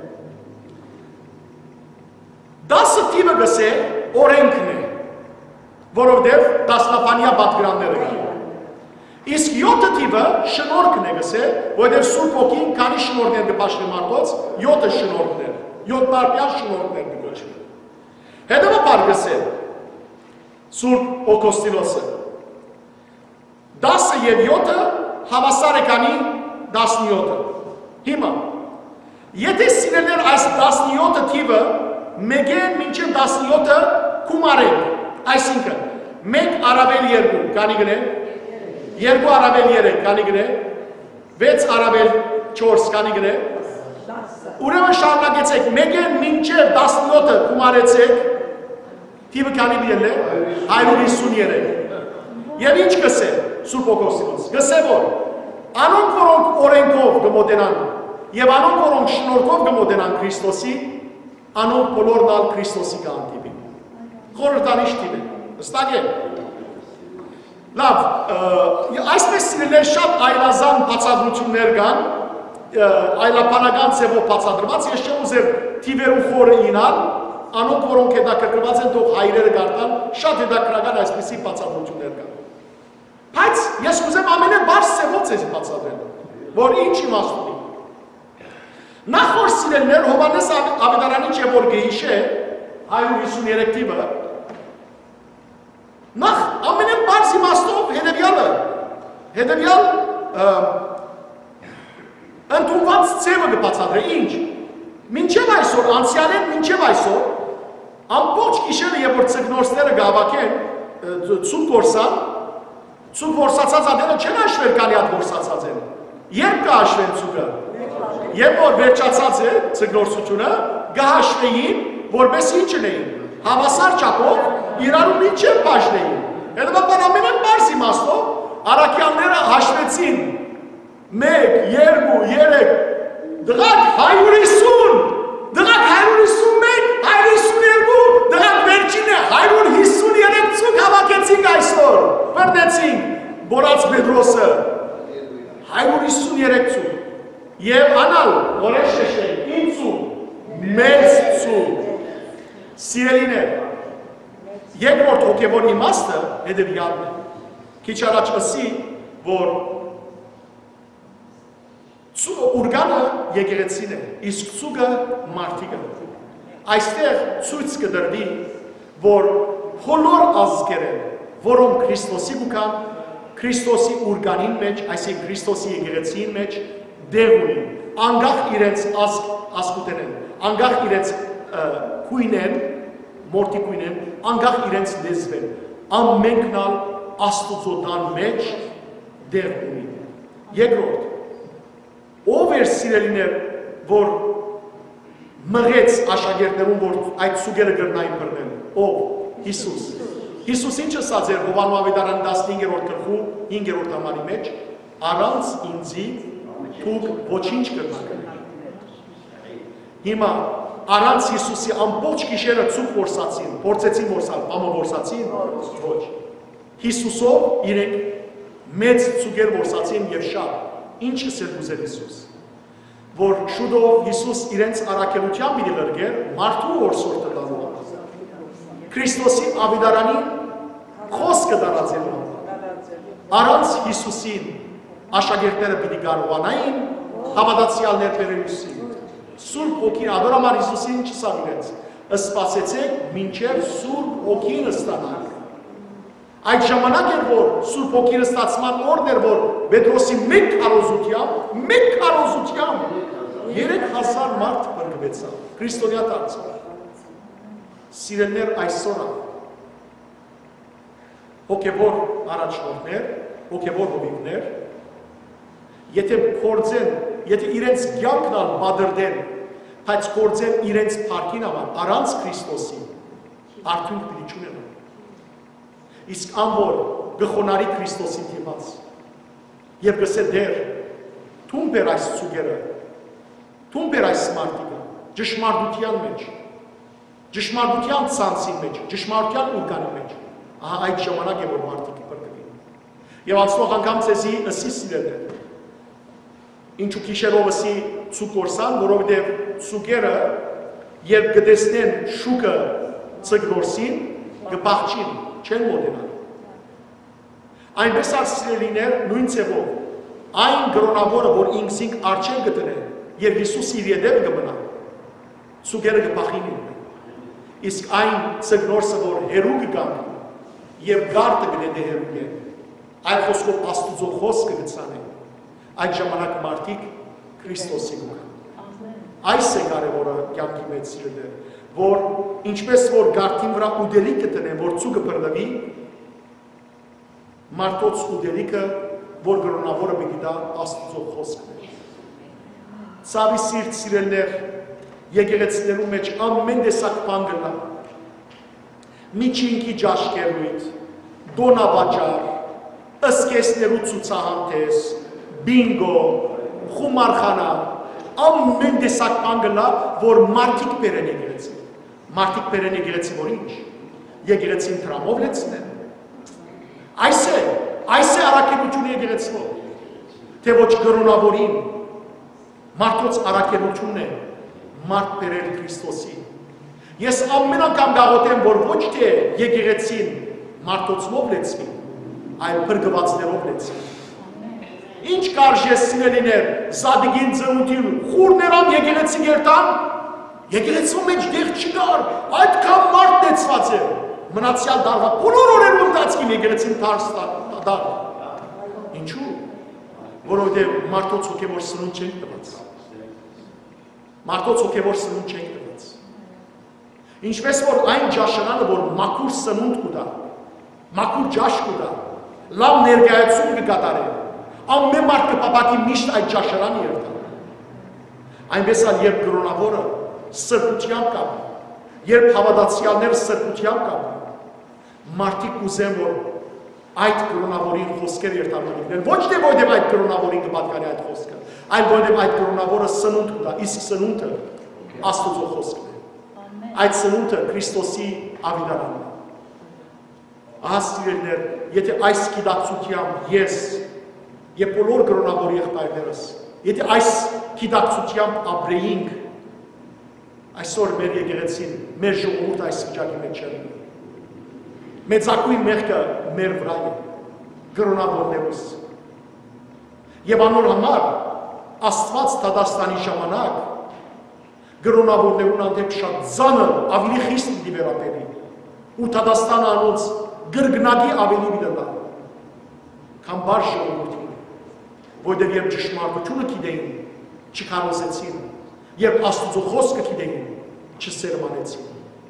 դասը թիվը գսե օրենքն է, որովհետև դասնապանյա պատգրանները կան։ Իսկ յոթը թիվը շնորհքն է գսե, որովհետև Սուրբ Օգին քանի շնորհներ կպաշտի մարդոց, յոթը շնորհներ, յոթ տարբեր շնորհներ կգոչվի։ Հետևաբար գսե Սուրբ Օգոստինոսը դասը եւ յոթը հավասար է կանի տասնյոթը։ Հիմա եթե սիրելներ այս տասնյոթը թիվը մեկեն մինչև տասնյոթը կումարեք, այսինքն մեկ առավել երկու կանի գնե, երկու առավել երեք կանի գնե, վեց առավել չորս կանի գնե, ուրեմն շարունակեցեք մեկեն մինչև տասնյոթը կումարեցեք, թիվը կանի բիել է, հայր հիսունյերեք։ Եվ ինչ գսե Սուրբ Օգոստինոս, գսե որ անոնք որոնք օրենքով կմոտենան եւ անոնք որոնք շնորհքով կմոտենան Քրիստոսի, անոնք բոլորն ալ Քրիստոսի կանտիպի։ Խորհրդանիշ թիվ է, հստակ է։ Լավ, այսպես սիրելիներ շատ այլազան բացատրություններ կան, այլաբանական ձևով բացատրված, ես չեմ ուզեր թիվերու խորը ինալ, անոնք որոնք հետաքրքրված են թող հայրերը կարդան, շատ հետաքրքրական այսպիսի բացատրություններ կան։ Բայց ես ուզեմ ամենաբարձ ձևով ձեզ բացատրել, որ ինչ իմաստ ունի։ Նախ որ սիրելիներ Հովհաննես Ավետարանիչ է որ գեհիշե հայր հիսունյերեք թիվը, նախ ամենաբարձ իմաստով հետևյալը, հետևյալ ընդունված ձևը կբացատրե, ինչ։ Մինչև այսօր, անցյալեն մինչև այսօր, ամբողջ գիշերը երբ որ ցկնորսները գավակեն ցուկ գործան, ցուկ գործացած ադերը չեն հաշվել կանի հատ գործացած են։ Երբ կհաշվեն ցուկը։ Երբ որ վերջացած է ցկնորսությունը, կհաշվեին, որպես ինչ լինեին, հավասար չափով իրարու միջև բաժնեին։ Հետևաբար ամենաբարձ իմաստով առաքյալները հաշվեցին մեկ, երկու, երեք, դղակ հայր հիսուն, դղակ հայր հիսունմեկ, հայր հիսուներկու, դղակ վերջին է հայր հիսուներեք ցուկ հավաքեցինք այսօր, բրդեցինք, բորած Պետրոսը, հայր հիսուներեք ցուկ, և անալ, որեր շեշտեք, ինչ ցուկ, մեծ ցուկ, սիրելին է, երկրորդ հոգևոր իմաստը հետևյալն է, քիչ առաջ ասի, որ Ուրգանը եկեղեցին է, իսկ ցուկը մարդիկը։ Այստեղ ցույց կդրվի, որ բոլոր ազգերը, որոնք Քրիստոսի գուքան, Քրիստոսի ուրգանին մեջ, այսինքն Քրիստոսի եկեղեցին մեջ դեղ ունին, անգախ իրենց ազգուտեն են, անգախ իրենց քույն են, մորտի քույն են, անգախ իրենց լեզվ են, ամենքն ալ Աստուծո տան մեջ դեղ ունին։ Երկրորդ ով էր սիրելիներ, որ մղեց աշակերտներուն, որ այդ սուգերը գրնային բռնել, ով, Հիսուս։ Հիսուս ինչ ասաց էր Հովհաննես Ավետարանի տասնհինգերորդ գլխու հինգերորդ համարի մեջ, առանց ինձի դուք ոչինչ կգնաք։ Հիմա առանց Հիսուսի ամբողջ գիշերը ցուկ որսացին, փորձեցին որսալ, բամը որսացին, ոչ։ Հիսուսով իրենք մեծ ցուգեր որսացին եւ շատ։ Ինչս էր ուզել Հիսուս, որ շուտով Հիսուս իրենց առաքելության պիտի գրգեր մարդու որսորդը դառնա։ Քրիստոսի ավետարանի խոսքը դարձելու։ Առանց Հիսուսին աշակերտները պիտի կարողանային հավատացյալներ բերելուսին։ Սուրբ Հոգին ադորամար Հիսուսին չսավ իրենց, սպասեցեք մինչև Սուրբ Հոգին ստանաք։ Այդ ժամանակ էր, որ Սուրբ Հոգին ստացման օրն էր, որ Պետրոսի մեկ քարոզությամբ, մեկ քարոզությամբ երեք հազար մարդ բրգվեցավ, քրիստոնյա դարձավ։ Սիրելիներ այսօր հոգևոր առաջնորդներ, հոգևոր հովիվներ, եթե փորձեն, եթե իրենց կյանքն ալ բادرդեն, բայց փորձեն իրենց փառքին համար, առանց Քրիստոսի, արդյունք պիտի չունենան։ Իսկ անոր գխոնարի Քրիստոսի դիմաց եւ գսե դեր թուն բեր այս ցուգերը թուն բեր այս մարդիկը ճշմարտության մեջ ճշմարտության ցանցի մեջ ճշմարտության ուրգանի մեջ ահա այդ ժամանակ է որ մարդիկ կփրկվին։ Եվ անցնող անգամ ցեզի ըսի սիրելը։ Ինչու քիշերով ըսի ցուկորսան, որովհետև ցուկերը երբ գտեսնեն շուկը ցգորսին, կփախչին, չեն մոտենալ։ Այնպես ասիլիներ նույն ցևով այն գրոնավորը, որ ինքսինք արջեր գտնեն, եւ Հիսուսի յետև կմնա, ցուկերը կփախին։ Իսկ այն ցգորսը, որ հերու կգան, եւ գարտը գնե հերու է, այլ խոսքով Աստուծո խոսքը գցանեն, այդ ժամանակ մարդիկ Քրիստոսի կգան։ Այս է կարևորը կյանքի մեջ սիրելը, որ ինչպես որ գարտին վրա ուդելիք կտնեն, որ ցուկը բռնվի, մարդոց ուդելիքը, որ գրոնավորը պիտի դա Աստուծո խոսքն է։ Ցավի սիրտ սիրելներ, եկեղեցիներու մեջ ամեն տեսակ բան կա։ Միջինքի ջաշկերույթ, դոնավաճառ, ըսկեսներու ցուցահանդես, բինգո, խումարխանա, ամեն տեսակ բան կա, որ մարդիկ բերեն եկեղեցի։ Մարդիկ բերեն եկեղեցի, որ ինչ։ Եկեղեցին տրամով լեցնեն։ Այս է, այս է առաքելությունը եկեղեցվով, թե ոչ գրոնավորին, մարդոց առաքելությունն է, մարդ բերել Քրիստոսին։ Ես ամեն անգամ գաղութեմ, որ ոչ թե եկեղեցին մարդոցով լեցվի, այլ փրկվածներով լեցվի։ Ինչ կարժես սիրելիներ, Զադիգին ծնունդին, խուրներամ եկեղեցի գերտան, եկեղեցու մեջ դեղ չկար, այդքան մարդ նեցված է, մնացյալ դարվա, բոլոր օրերում դացքին եկեղեցին թարս դար։ Ինչու? Որովհետև մարդոց հոգևոր սնունդ չենք տված։ Մարդոց հոգևոր սնունդ չենք տված։ Ինչպես որ այն ջաշարանը, որ մաքուր սնունդ կուտա, մաքուր ջաշ կուտա, լավ ներկայացում կկատարե, ամեն մարդ կպապակի միշտ այդ ջաշարանը երթա։ Այնպես ալ երբ գրոնավորը սրբությամբ կապ, երբ հավատացյալները սրբությամբ կապ, մարդիկ կուզեն, որ այդ գրոնավորին խոսքեր երթարմանիքներ, ոչ թե որտև այդ գրոնավորին կպատկանի այդ խոսքը, այլ որտև այդ գրոնավորը սնունդ կուտա, իսկ սնունդը Աստուծո խոսքն է։ Այդ սնունդը Քրիստոսի ավիդարանն է։ Ահա սիրելիներ, եթե այս գիտակցությամբ ես եւ բոլոր գրոնավոր եղբայրներս, եթե այս գիտակցությամբ ապրեինք, այսօր մեր եկեղեցին, մեր ժողովուրդը այս վիճակի մեջ չէ։ Մեծակույն մեղքը մեր վրա է, գրոնավորներուս։ Եվ անոր համար Աստված Դադաստանի ժամանակ գրոնավորներուն անդեպ շատ ծանր ավելի խիստ պիտի վերաբերի ու Դադաստանը անոնց գրգնագի ավելի միլնա, քան բար ժողովուրդին, որտեղ երբ ճշմարտությունը գիտեին, չքարոզեցին, երբ Աստուծո խոսքը գիտեին, չսերմանեցին։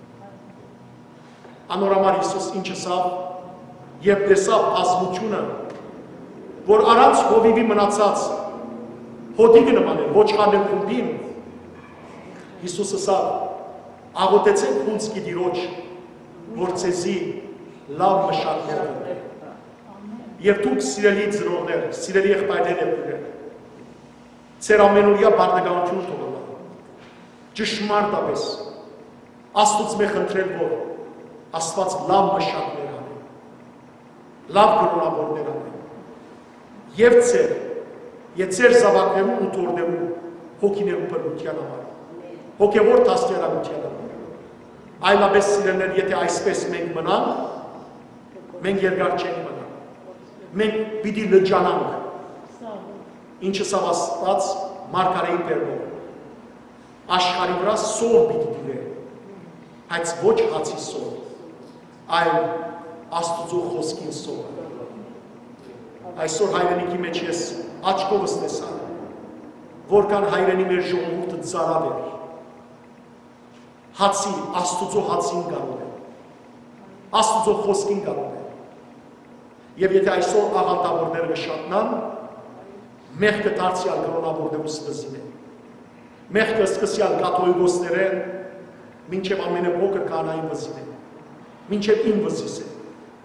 Անոր համար Հիսուս ինչ ասավ, երբ տեսավ ազգությունը, որ առանց հովիվի մնացած հոդիկը նման է, ոչխարներ խումբին, Հիսուս ասավ, աղոթեցեք հունցքի դիրոջ, որ ձեզի լավ մշակներ կտե։ Եվ դուք սիրելի ծնողներ, սիրելի եղբայրներ եք ունեն, ձեր ամենօրյա բարդականությունը թողնա, ճշմարտապես Աստուծո մեզ խնդրել, որ Աստված լավ մշակներ անե, լավ գրոնավորներ անե, եւ ձեր, եւ ձեր զավակներուն ու թորներուն հոգիներու բռնության համար, հոգևոր դաստիարակության համար։ Այլապես սիրելիներ, եթե այսպես մենք մնանք, մենք երկար չենք մնա։ Մենք պիտի լրջանանք, ինչը սավ Աստված մարգարեի բերնով, աշխարհի վրա սով պիտի դիրե, բայց ոչ հացի սով, այլ Աստուծո խոսքին սով։ Այսօր հայրենիքի մեջ ես աչքովս տեսա, որքան հայրենի մեր ժողովուրդը ծարավ էր, հացի, Աստուծո հացին գարում է, Աստուծո խոսքին գարում է։ Եվ եթե այսօր աղանդավորները կշատնան, մեղքը դարձյալ գրոնավորներուս վզին է։ Մեղքը սկսյալ կաթողիկոսներեն, մինչև ամենափոքր կանային վզին է, մինչև իմ վզիս է,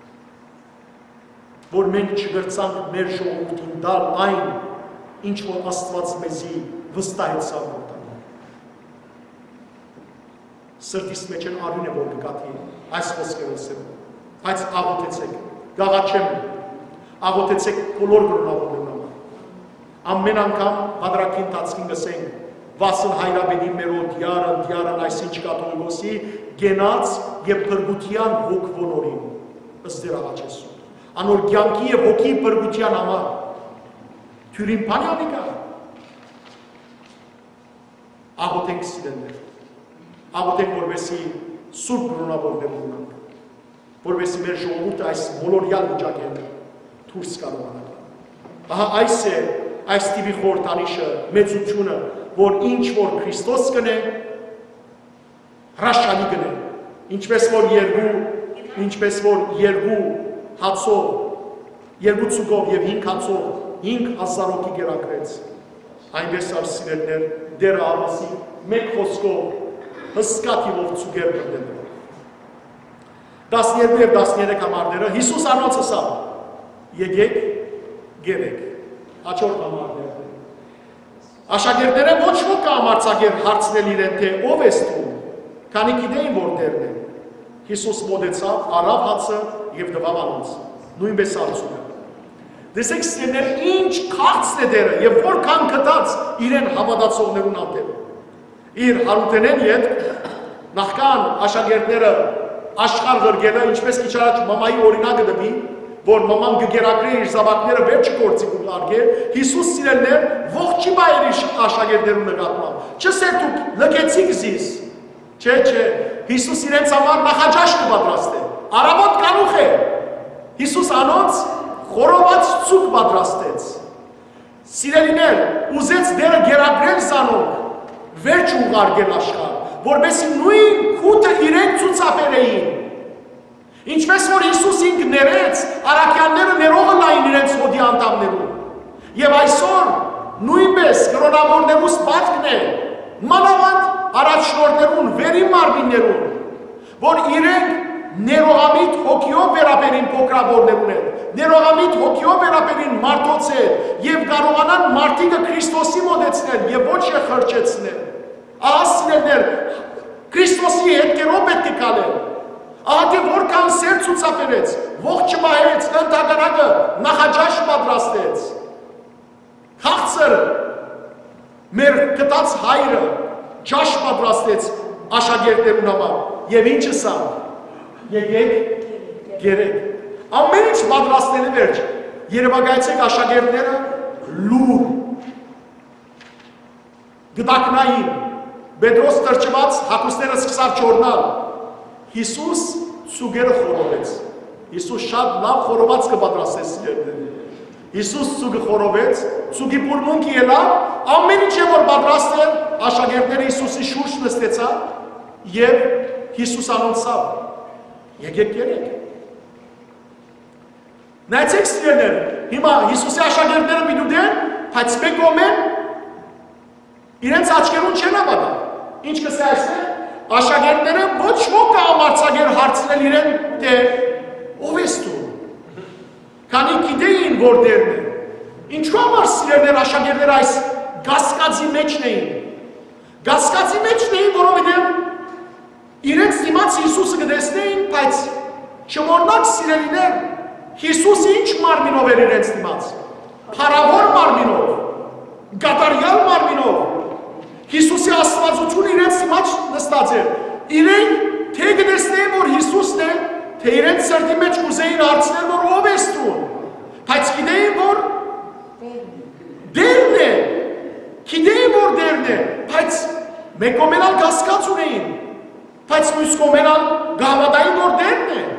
որ մենք չգրծանք մեր ժողովուրդին դալ այն, ինչ որ Աստված մեզի վստահեցավ որտան։ Սրտիս մեջ են արյուն է, որ կկաթի այս խոսքերով սերում։ Բայց աղոթեցեք, գաղաչեմ, աղոթեցեք բոլոր կրոնավորներն համար։ Ամեն անգամ բادرակի ընթացքին գսենք, Վասն հայրաբենի մերոտ յարն, յարն այսինչ կաթողիկոսի գենած և պրգության հոգ ոնորին, ըստ դեր աղաչեսու։ Անոր կյանքի և հոգի պրգության համար, թյուրին պանյանի կա։ Աղոթենք սիրեններ, աղոթենք որվեսի սուրբ կրոնավորներ ունենք, որվեսի մեր ժողովուրդը այս մոլորյալ վիճակեն դուրս կարողանա։ Ահա այս է, այս տիպի խորհրդանիշը, մեծությունը, որ ինչ որ Քրիստոս կնե, հրաշալի կնե, ինչպես որ երկու, ինչպես որ երկու հացով, երկու ծուկով և հինգ հացով, հինգ հազար հոգի գերակրեց, այնպես արսիրելներ, դերը ավասի, մեկ խոսքով, հսկա թիվով ծուկեր կրդել։ տասներկու և տասներեք համարները, Հիսուս անոնց ասավ, եկեք, գերեք, հաջորդ համարները։ Աշակերտները ոչ ոք կամարցակեր հարցնել իրեն, թե ով ես դու, քանի գիտեին որ դերն է։ Հիսուս մոտեցավ, առավ հացը և տվավ անոնց, նույնպես հարցումը։ Տեսեք սիրելիներ, ինչ քաղցն է դերը և որքան գտած իրեն հավատացողներուն հանդեպ։ Իր Հարութենեն ետ նախքան աշակերտները աշխարհ ղրգելը, ինչպես քիչ առաջ մամայի օրինակը դվի, որ մաման գգերակրե իր զավակները վերջը գործի կուղարկե, Հիսուս սիրելներ ողջի բայր իր աշակերտներու նկատմամբ։ Չսեր դուք լքեցիք զիս։ Չէ, չէ, Հիսուս իրենց համար նախաճաշ կպատրաստե։ Առավոտ կանուխ է։ Հիսուս անոնց խորոված ծուկ պատրաստեց։ Սիրելիներ, ուզեց դերը գերակրել զանոնք, վերջ ուղարկել աշխարհ, որպեսզի նույն քութը իրենք ցուցաբերեին։ Ինչպես որ Հիսուս ինք ներեց, առաքյալները ներողը լային իրենց հոդի անդամներուն։ Եվ այսօր նույնպես կրոնավորներուս պատկն է, մանավանդ առաջնորդներուն, վերին մարմիններուն, որ իրենք ներողամիտ հոգիով վերաբերին փոքրավորներուն հետ, ներողամիտ հոգիով վերաբերին մարդոց հետ և կարողանան մարդիկը Քրիստոսի մոտեցնել և ոչ խրճեցնել։ Ահա սիրելիներ, Քրիստոսի հետքերով պետք է գալել։ Ահա թե որքան սեր ցուցաբերեց, ողջ չմահեց, ընդհակառակը նախաճաշ պատրաստեց։ Քաղցր մեր գտած հայրը ճաշ պատրաստեց աշակերտներուն համար և ինչը սա։ Եկեք, գերեք։ Ամեն ինչ պատրաստելի վերջ, երևակայեցեք աշակերտները լուր, գտակնային, Պետրոս տրճված հագուստները սկսավ չորնալ, Հիսուս ծուգերը խորովեց, Հիսուս շատ լավ խորոված կպատրաստեց սիրելիներ, Հիսուս ծուգը խորովեց, ծուգի պուրմունքի ելավ, ամեն ինչ որ պատրաստել, աշակերտները Հիսուսի շուրջ նստեցան և Հիսուս անոնցավ, եկեք գերեք։ Նայեցեք սիրելիներ, հիմա Հիսուսի աշակերտները պիտուդեն, բայց մեկ կողմեն իրենց աչքերուն չեն հավատա։ Ինչ կսե այսօր, աշակերտները ոչ ոք կամարցակեր հարցնել իրեն, թե ով ես դու։ Քանի գիտեին որ դերն է։ Ինչու համար սիրելիներ աշակերտները այս գասկածի մեջն էին։ Գասկածի մեջն էին, որովհետև իրենց դիմաց Հիսուսը կտեսնեին, բայց չմոռնաք սիրելիներ, Հիսուսը ինչ մարմինով էր իրենց դիմաց։ Փառավոր մարմինով, գադարյալ մարմինով։ Հիսուսի աստվածությունը իրենց դիմաց նստած էր։ Իրենք թե կտեսնեին, որ Հիսուսն է, թե իրենց սրտի մեջ կուզեին հարցնել, որ ով ես դու, բայց գիտեին, որ դերն է, գիտեին, որ դերն է, բայց մեկ կողմենալ կասկած ունեին, բայց մյուս կողմենալ գավադային, որ դերն է։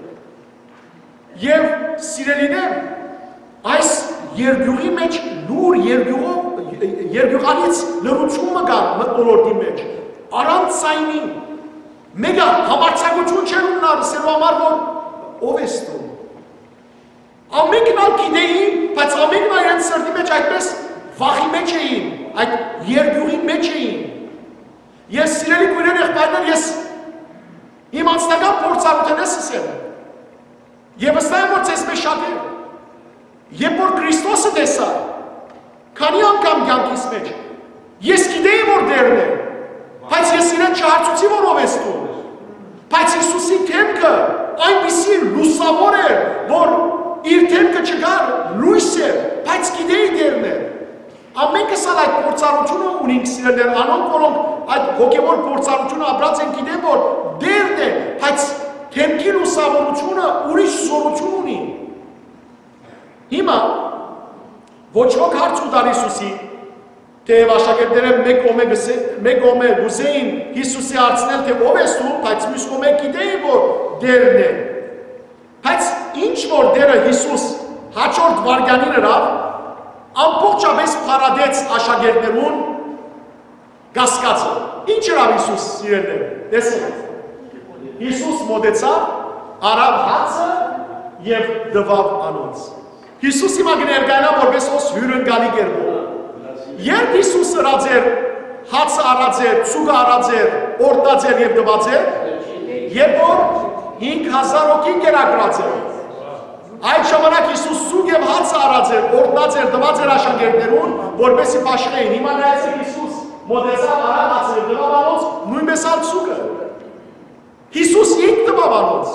Եվ սիրելիներ, այս երկյուղի մեջ լուր երկյուղով, երկյուղանից լրությունը կար մտնոլորդի մեջ, առանց սայնի, մեկը համարձակություն չեր ուննար, սերու համար, որ ով ես դու։ Ամենքն ալ գիտեին, բայց ամենքն այրեն սրտի մեջ այդպես վախի մեջ էին, այդ երկյուղի մեջ էին։ Ես սիրելի կույրեր եղբայրներ, ես իմ անձնական փորձառութեն ես ասեմ, և վստահ եմ, որ ձեզ մեզ շատ է, երբ որ Քրիստոսը տեսա, քանի անգամ կյանքիս մեջ, ես գիտեի, որ դերն է, բայց ես իրեն չհարցուցի, որ ով ես դու, Բայց Հիսուսի թեմքը այնպիսի լուսավոր էր, որ իր թեմքը չգար լույս էր, բայց գիտեի դերն էր։ Ամենքս ալ այդ փորձառությունը ունենք սիրելիներ, անոնք որոնք այդ հոգևոր փորձառությունը ապրած են գիտեն, որ դերն է, բայց թեմքի լուսավորությունը ուրիշ զորություն ունի։ Հիմա ոչ ոք հարց ուտար Հիսուսի, թեև աշակերտները մեկ կողմը մեկ կողմը գուզեին Հիսուսի հարցնել, թե ով ես դու, բայց մյուս կողմը գիտեին, որ դերն է։ Բայց ինչ որ դերը Հիսուս հաջորդ վարքյանին հրավ, ամբողջապես փարադեց աշակերտներուն կասկածը։ Ինչ հրավ Հիսուս սիրելիներ, տեսեք։ Հիսուս մոտեցավ, արավ հացը եւ դվավ անոնց։ Հիսուս հիմա կներկայանա որպես ոս հյուրընկալի կերպով։ Երբ Հիսուս ըրած էր, հացը արած էր, ցուգը արած էր, օրտած էր եւ դված էր, երբ որ հինգ հազար հոգին կերակրած էր։ Այդ ժամանակ Հիսուս ցուգ եւ հացը արած էր, օրտած էր, դված էր աշակերտներուն, որպեսզի փաշնեին։ Հիմա նայեցեք Հիսուս մոտեցավ, արավ հացը եւ դվավ անոնց, նույնպես ալ ցուգը։ Հիսուս ինք դվավ անոնց։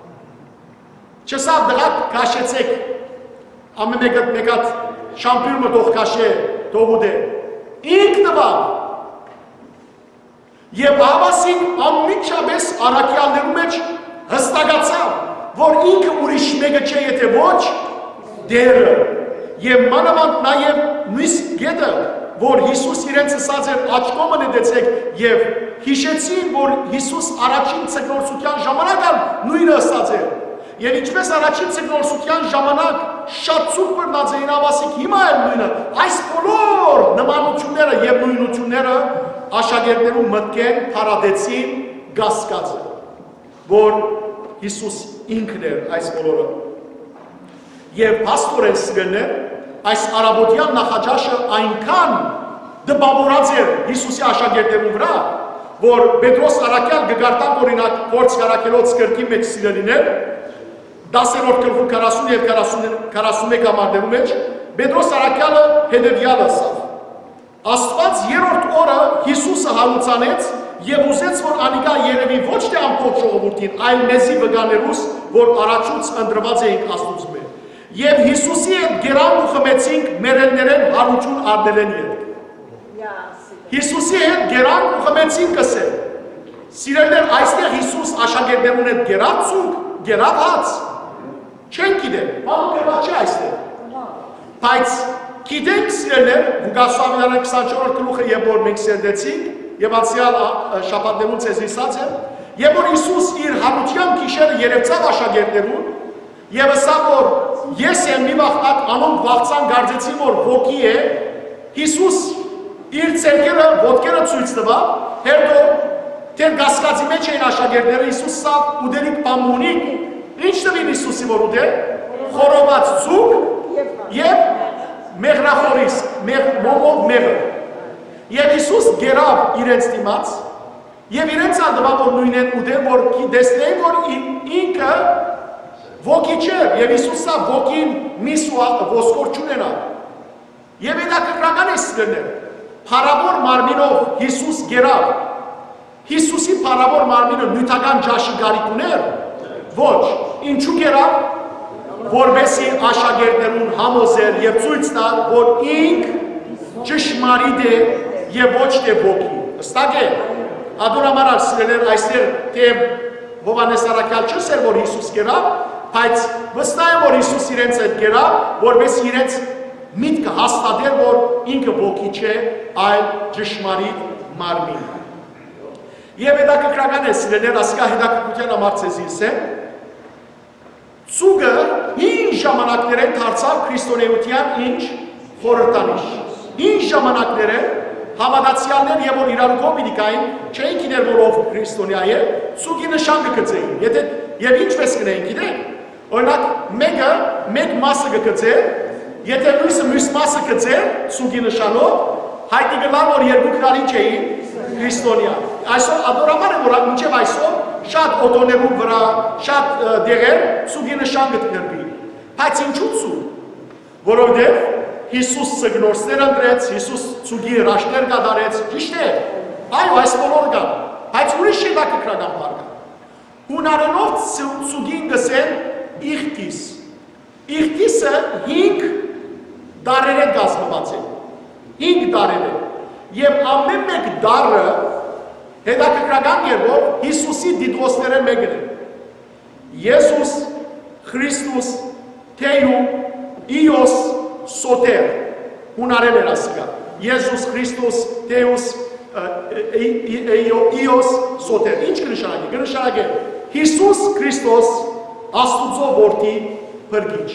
Չսավ դրակ քաշեցեք։ Ամեն մեկը մեկատ շամպյուրը թող քաշե, թող ուտե։ Ինք դվավ։ Եվ հավասիկ անմիջապես առաքյալներու մեջ հստակացավ, որ ինքը ուրիշ մեկը չէ, եթե ոչ դերը։ Եվ մանավանդ նաև նույնիսկ գետը, որ Հիսուս իրենց ասած էր աչքոմը նետեցեք եւ հիշեցին, որ Հիսուս առաջին ցկնորսության ժամանակ նույնը ասած էր։ Եվ ինչպես առաջին ցկնորսության ժամանակ շատ ցուրտ բռնած էին ավասիկ, հիմա էլ նույնը, այս բոլոր նմանությունները եւ նույնությունները աշակերտներու մտքեն փարադեցին կասկածը, որ Հիսուս ինքն էր այս բոլորը։ Եվ փաստորեն սիրելիներ, այս արաբոդյան նախաճաշը այնքան դպավորած էր Հիսուսի աշակերտներու վրա, որ Պետրոս առաքյալ գգարտան օրինակ փորձ կարակելոց կրկի մեջ սիրելիներ, դասերորդ գլխու քառասուն եւ քառասունմեկ համարներու մեջ Պետրոս առաքյալը հետեւյալը ասավ. Աստված երրորդ օրը Հիսուսը հարուցանեց եւ ուզեց, որ անիկա երևի ոչ թե ամբողջ ժողովրդին, այլ մեզի վկաներուս, որ առաջուց ընտրված էինք Աստծո։ Եվ Հիսուսի հետ գերան ու խմեցինք մերելներեն հարություն առնելեն ետ։ Հիսուսի հետ գերան ու խմեցինք կսել։ Սիրելիներ, այստեղ Հիսուս աշակերտներուն հետ գերավ ցուկ, գերավ հաց։ Չեն գիտեն, բանը կրված չէ այստեղ։ Բայց գիտենք սիրելիներ, Ղուկաս Ավետարանի քսանչորրորդ գլուխը երբ որ մենք սերդեցինք եւ անցյալ շաբաթներուն ցեզ հիշած եմ, երբ որ Հիսուս իր հարության գիշերը երևցավ աշակերտներուն եւ ասավ որ ես եմ մի վախտ անոնք վախցան գարձեցին որ ոգի է, Հիսուս իր ցերկերը ոտքերը ցույց տվավ, հետո դեր կասկածի մեջ էին աշակերտները, Հիսուս սա ուդելիկ պամունիկ, ինչ տվին Հիսուսի որ ուդե, խորոված ցուկ եւ մեղրախորիս, մողով մեղը։ Եվ Հիսուս գերավ իրենց դիմաց եւ իրենց անդվավ որ նույն են ուդել, որ դեսնեին որ ինքը ոգի չէ եւ Հիսուսը ոգին միս ոսկոր չունենա։ Եվ դա կրկնական է սիրելիներ։ Փարավոր մարմինով Հիսուս գերավ։ Հիսուսի փարավոր մարմինը նյութական ջաշի գարիք ուներ։ Ոչ, ինչու գերավ, որբեսի աշակերտներուն համոզեր եւ ցույց տա, որ ինք ճշմարիտ է եւ ոչ թե ոգի։ Հստակ է։ Ադորամարալ սիրելիներ, այստեղ թե Հովանես առաքյալ չսեր, որ Հիսուս գերավ, բայց վստահ եմ, որ Հիսուս իրենց հետ գերավ, որբեսի իրենց միտքը հաստատեր, որ ինքը ոգի չէ, այլ ճշմարիտ մարմին։ Եվ հետաքրքրական է սիրելիներ, ասկա հետաքրքրության համար ցեզ իսեմ, ցուգը ինչ ժամանակներ են դարձավ քրիստոնեության ինչ խորհրդանիշ։ Ինչ ժամանակներ են հավատացյալներ եւ որ իրար կոմիտիկային չէին գիտեր որ ով քրիստոնյա է, ցուգի նշան կգծեին։ Եթե եւ ինչպես կնեին գիտեք, օրինակ մեկը մեկ մասը կգծե, եթե լույսը մյուս մասը գծե ցուգի նշանով, հայտնի գնա որ երկու քրալին չէին քրիստոնյա։ Այսօր ադորամար է որ մինչև այսօր շատ օտոներու վրա, շատ դեղեր ցուգի նշան գտնվի։ Բայց ինչու ցուգ, որովհետև Հիսուս ցգնորսներ ընտրեց, Հիսուս ցուգի հրաշքներ կատարեց, ճիշտ է։ Այո, այս բոլորը կան, բայց ուրիշ հետաքրքրական բան կա։ Հունարենով ծուգին գսեն իղտիս։ Իղտիսը հինգ դարեր է կազմված է։ Հինգ դարեր է։ Եվ ամեն մեկ դարը հետաքրքրական կերպով Հիսուսի դիտողները մեկն է։ Եսուս, Քրիստոս, Թեյու, Իոս, Սոտեր։ Հունարեն էր ասիկա։ Եսուս, Քրիստոս, Թեյուս, Իոս, Սոտեր։ Ինչ կնշանակի։ Կնշանակի Հիսուս Քրիստոս Աստուծո որդի փրկիչ։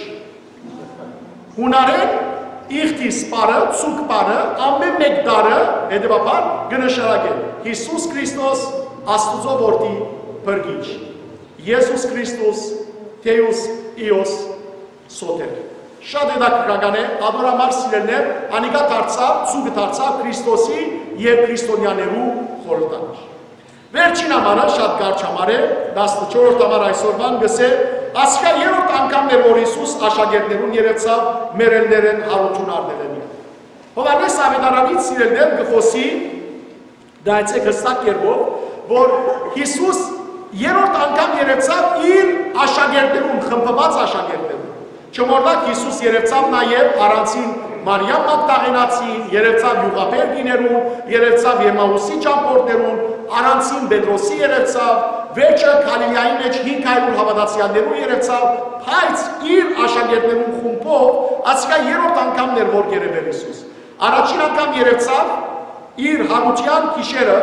Հունարեն իղտիս պարը, ցուկ պարը, ամեն մեկ դարը հետևաբար կնշանակի Հիսուս Քրիստոս Աստուծո որդի փրկիչ։ Եսուս Քրիստոս Թեյուս Իոս Սոտեր։ Շատ հետաքրքրական է, adorամար սիրելներ, անիկա դարձավ, ցուկը դարձավ Քրիստոսի եւ քրիստոնյաներու խորհրդանիշ։ Վերջին համարը շատ կարճ համար է, տասնչորրորդ համար այսօրվան գսե, ասկա երրորդ անգամն էր, որ Հիսուս աշակերտներուն երեցավ մերելներեն հարություն արներեն։ Հովհաննես Ավետարանից սիրելներ կխոսի, դայցեք հստակ կերպով, որ Հիսուս երրորդ անգամ երեցավ իր աշակերտներուն, խմբված աշակերտներուն։ Չմոռնաք Հիսուս երեցավ նաև առանցին Մարիամ Մագդաղենացին, երեցավ Յուղապերգիներուն, երեցավ Եմաուսի ճամփորդներուն, առանցին Պետրոսի երեցավ, վերջը Գալիլեայի մեջ հինգ հարյուր հավատացյալներու երեցավ, բայց իր աշակերտներուն խումբով ասկա երրորդ անգամն էր, որ երևել Հիսուս։ Առաջին անգամ երեցավ իր հարության գիշերը,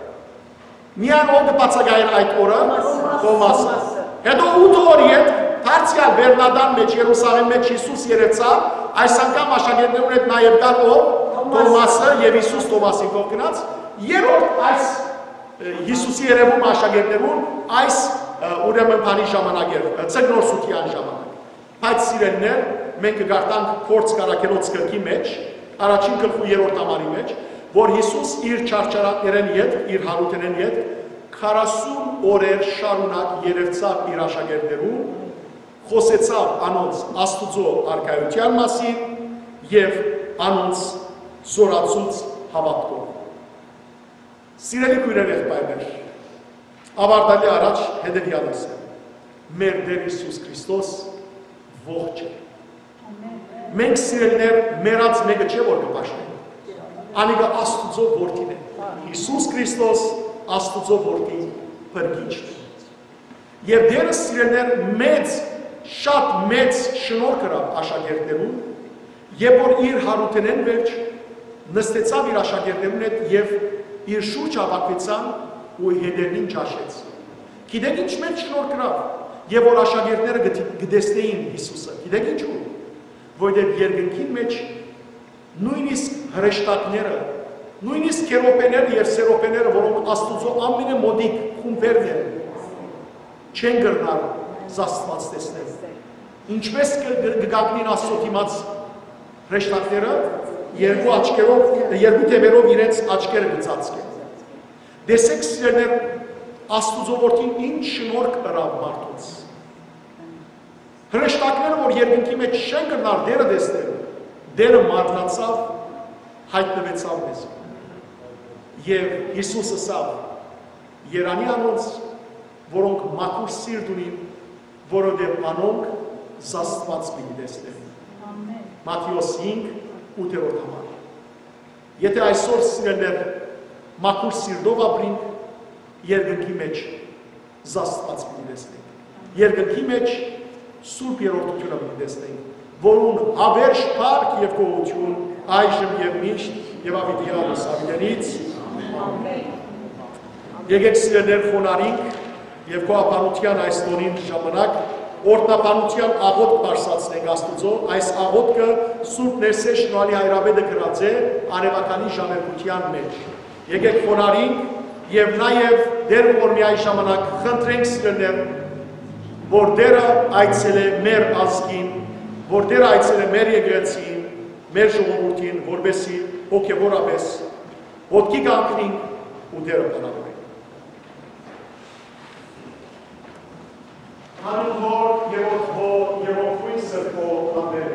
միայն ով կբացակայեր այդ օրը, Թոմասը։ Հետո ութ օրի հետ Դարձյալ Բեռնադան մեջ, Երուսաղեմ մեջ Հիսուս երեցավ, այս անգամ աշակերտներուն հետ նաև կար ով Թոմասը եւ Հիսուս Թոմասին կողք գնաց, երրորդ այս Հիսուսի երևում աշակերտներուն այս ուրեմն բանի ժամանակ էր, ծգնորսության ժամանակ։ Բայց սիրելիներ, մենք կգարտանք Փորձ Կարաքելոց գրքի մեջ, առաջին գլխու երրորդ համարի մեջ, որ Հիսուս իր չարչարանքներեն հետ, իր հարութենեն հետ քառասուն օրեր շարունակ երևցավ իր աշակերտներուն, խոսեցավ անոնց Աստուծո արքայության մասին եւ անոնց զորացուց հավատքով։ Սիրելի քույրեր եղբայրներ, ավարտալի առաջ հետևյալս է. մեր Տեր Հիսուս Քրիստոս ողջ է։ Մենք սիրելիներ մեռած մեկը չէ որ կպաշտենք։ Անիկա Աստուծո որդին է։ Հիսուս Քրիստոս Աստուծո որդի փրկիչն է։ Եվ Տերը սիրելիներ մեծ շատ մեծ շնորհ կրավ աշակերտներուն, երբ որ իր հարութենեն վերջ նստեցավ իր աշակերտներուն հետ եւ իր շուրջ հավաքվեցան ու հետերին ճաշեց։ Գիտեք ինչ մեծ շնորհ կրավ, եւ որ աշակերտները գտեսնեին Հիսուսը։ Գիտեք ինչու՞։ Որովհետեւ երկնքի մեջ նույնիսկ հրեշտակները, նույնիսկ քերոպեները եւ սերոպեները, որոնք Աստուծո ամենամոդիկ խումբերն են, չեն գրնալ Աստված տեսնել։ Ինչպես կգագնին Աստծո դիմաց հրեշտակները երկու աչքերով, երկու թևերով իրենց աչքերը գծածկեն։ Տեսեք սիրելիներ, Աստուծո որդին ինչ շնորհ կրավ մարդուց։ Հրեշտակները, որ երկնքի մեջ չեն գնալ դերը տեսնել, դերը մարմնացավ, հայտնվեցավ մեզ։ Եվ Հիսուսը ասավ. երանի անոնց, որոնք մաքուր սիրտ ունին, որովհետև անոնք զաստված պիտի տեսնեն։ Մատթեոս հինգ ութերորդ համար։ Եթե այսօր սիրելիներ մաքուր սիրտով ապրենք, երկնքի մեջ զաստված պիտի տեսնենք։ Երկնքի մեջ Սուրբ երրորդությունը պիտի տեսնենք, որուն հավերժ փառք եւ գոհություն այժմ եւ միշտ եւ ավիտյանս ավիտենից։ Եկեք սիրելիներ խոնարհենք եւ կոապանության այս տոնին ժամանակ օրտնապանության աղոթք բարձրացնենք Աստուծո, այս աղոթքը Սուրբ Ներսես Շնորհալի Հայրաբեդը գրած է արևականի ժամերկության մեջ։ Եկեք խոնարհենք եւ նաեւ դեր որ մի այս ժամանակ խնդրենք սիրելիներ, որ դերը այցել է մեր ազգին, որ դերը այցել է մեր եկեղեցին, մեր ժողովրդին, որբեսի հոգեվորապես ոտքի կանգնենք ու դերը բանավորենք։ Հանուր եւ որդո եւ որդույն սրբո ամեն։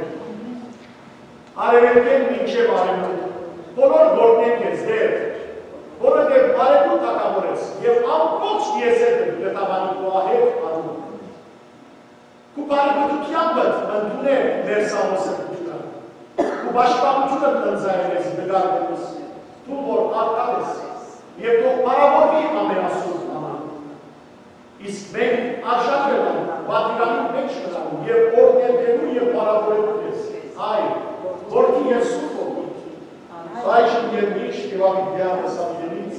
Արևելքեն մինչև արևմուտք, բոլոր գործենք ես դեր, որովհետև care nu te acaboresc. Eu am toți iesete de tabani cu ahet adu. Cu pare că tu chiambăt, întune mersa o să putea. Cu bași pamuciună în zainezi, de garbenus. Tu vor arcades. E to paravorbi amea sultana. Ismen așa de la, patriarhin vecina, e ordine de nu e paravorbi. Hai, oricum e sufăt. Ai și viernici, că va videază sau vierniți.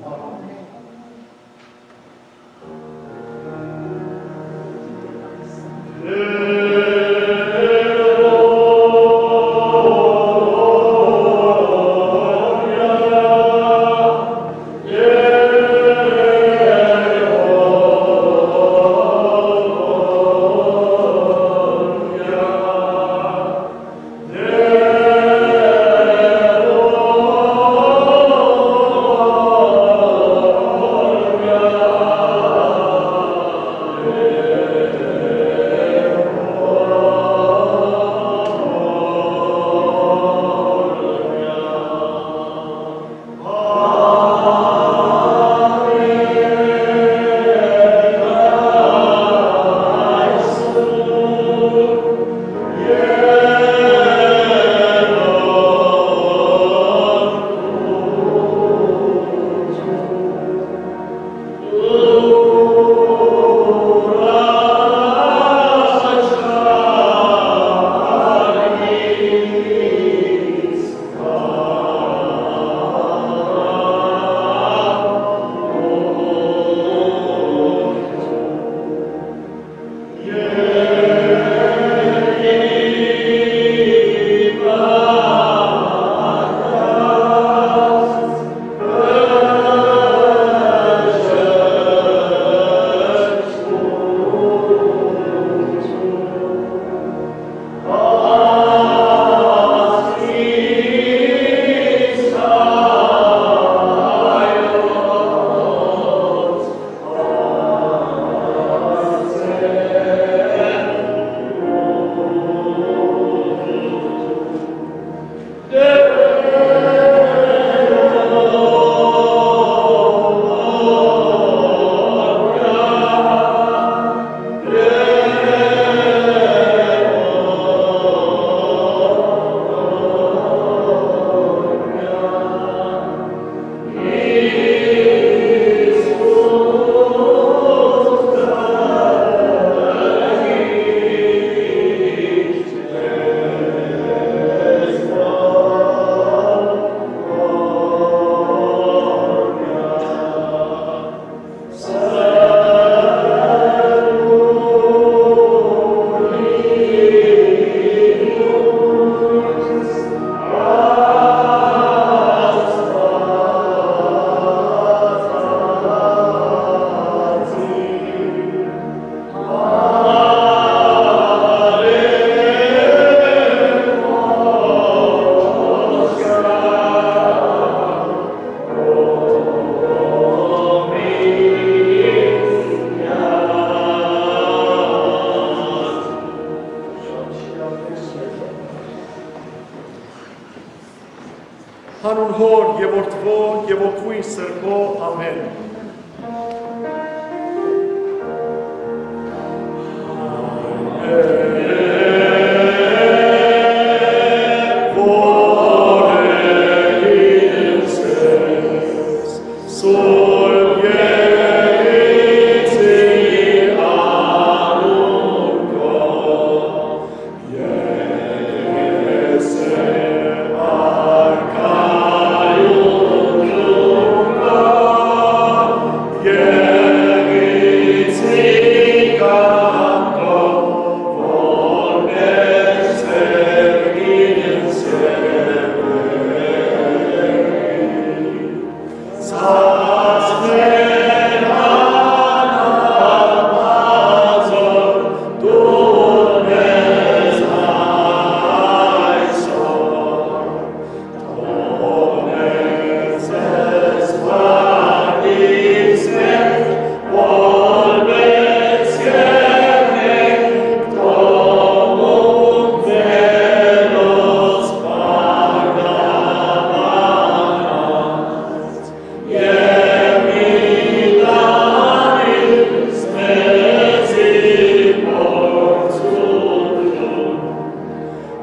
Hanun hor, jevort vo, jevort vui servo, amen. Arca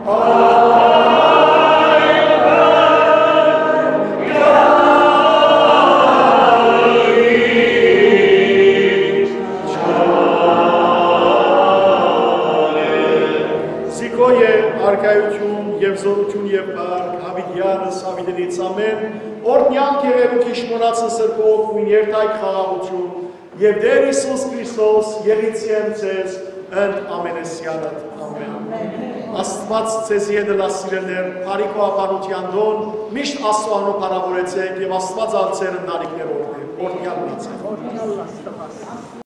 Արքայություն և զորություն և բարք, հավիդյանս, հավիդենից ամեն, օրդնյալ կեղերու կիշմոնացը սրկող ու ներթայք խաղաղություն, և դեր Իսուս Քրիստոս եղիցիեմ ձեզ ընդ ամենեսյանըտ, ամեն։ Աստված ձեզի հետ լասիրելներ, հարիկո ապանության դոն, միշտ աստուանո պարավորեցեք և աստված ալցեր ընդանիքներ օրդնյալ լիցեք։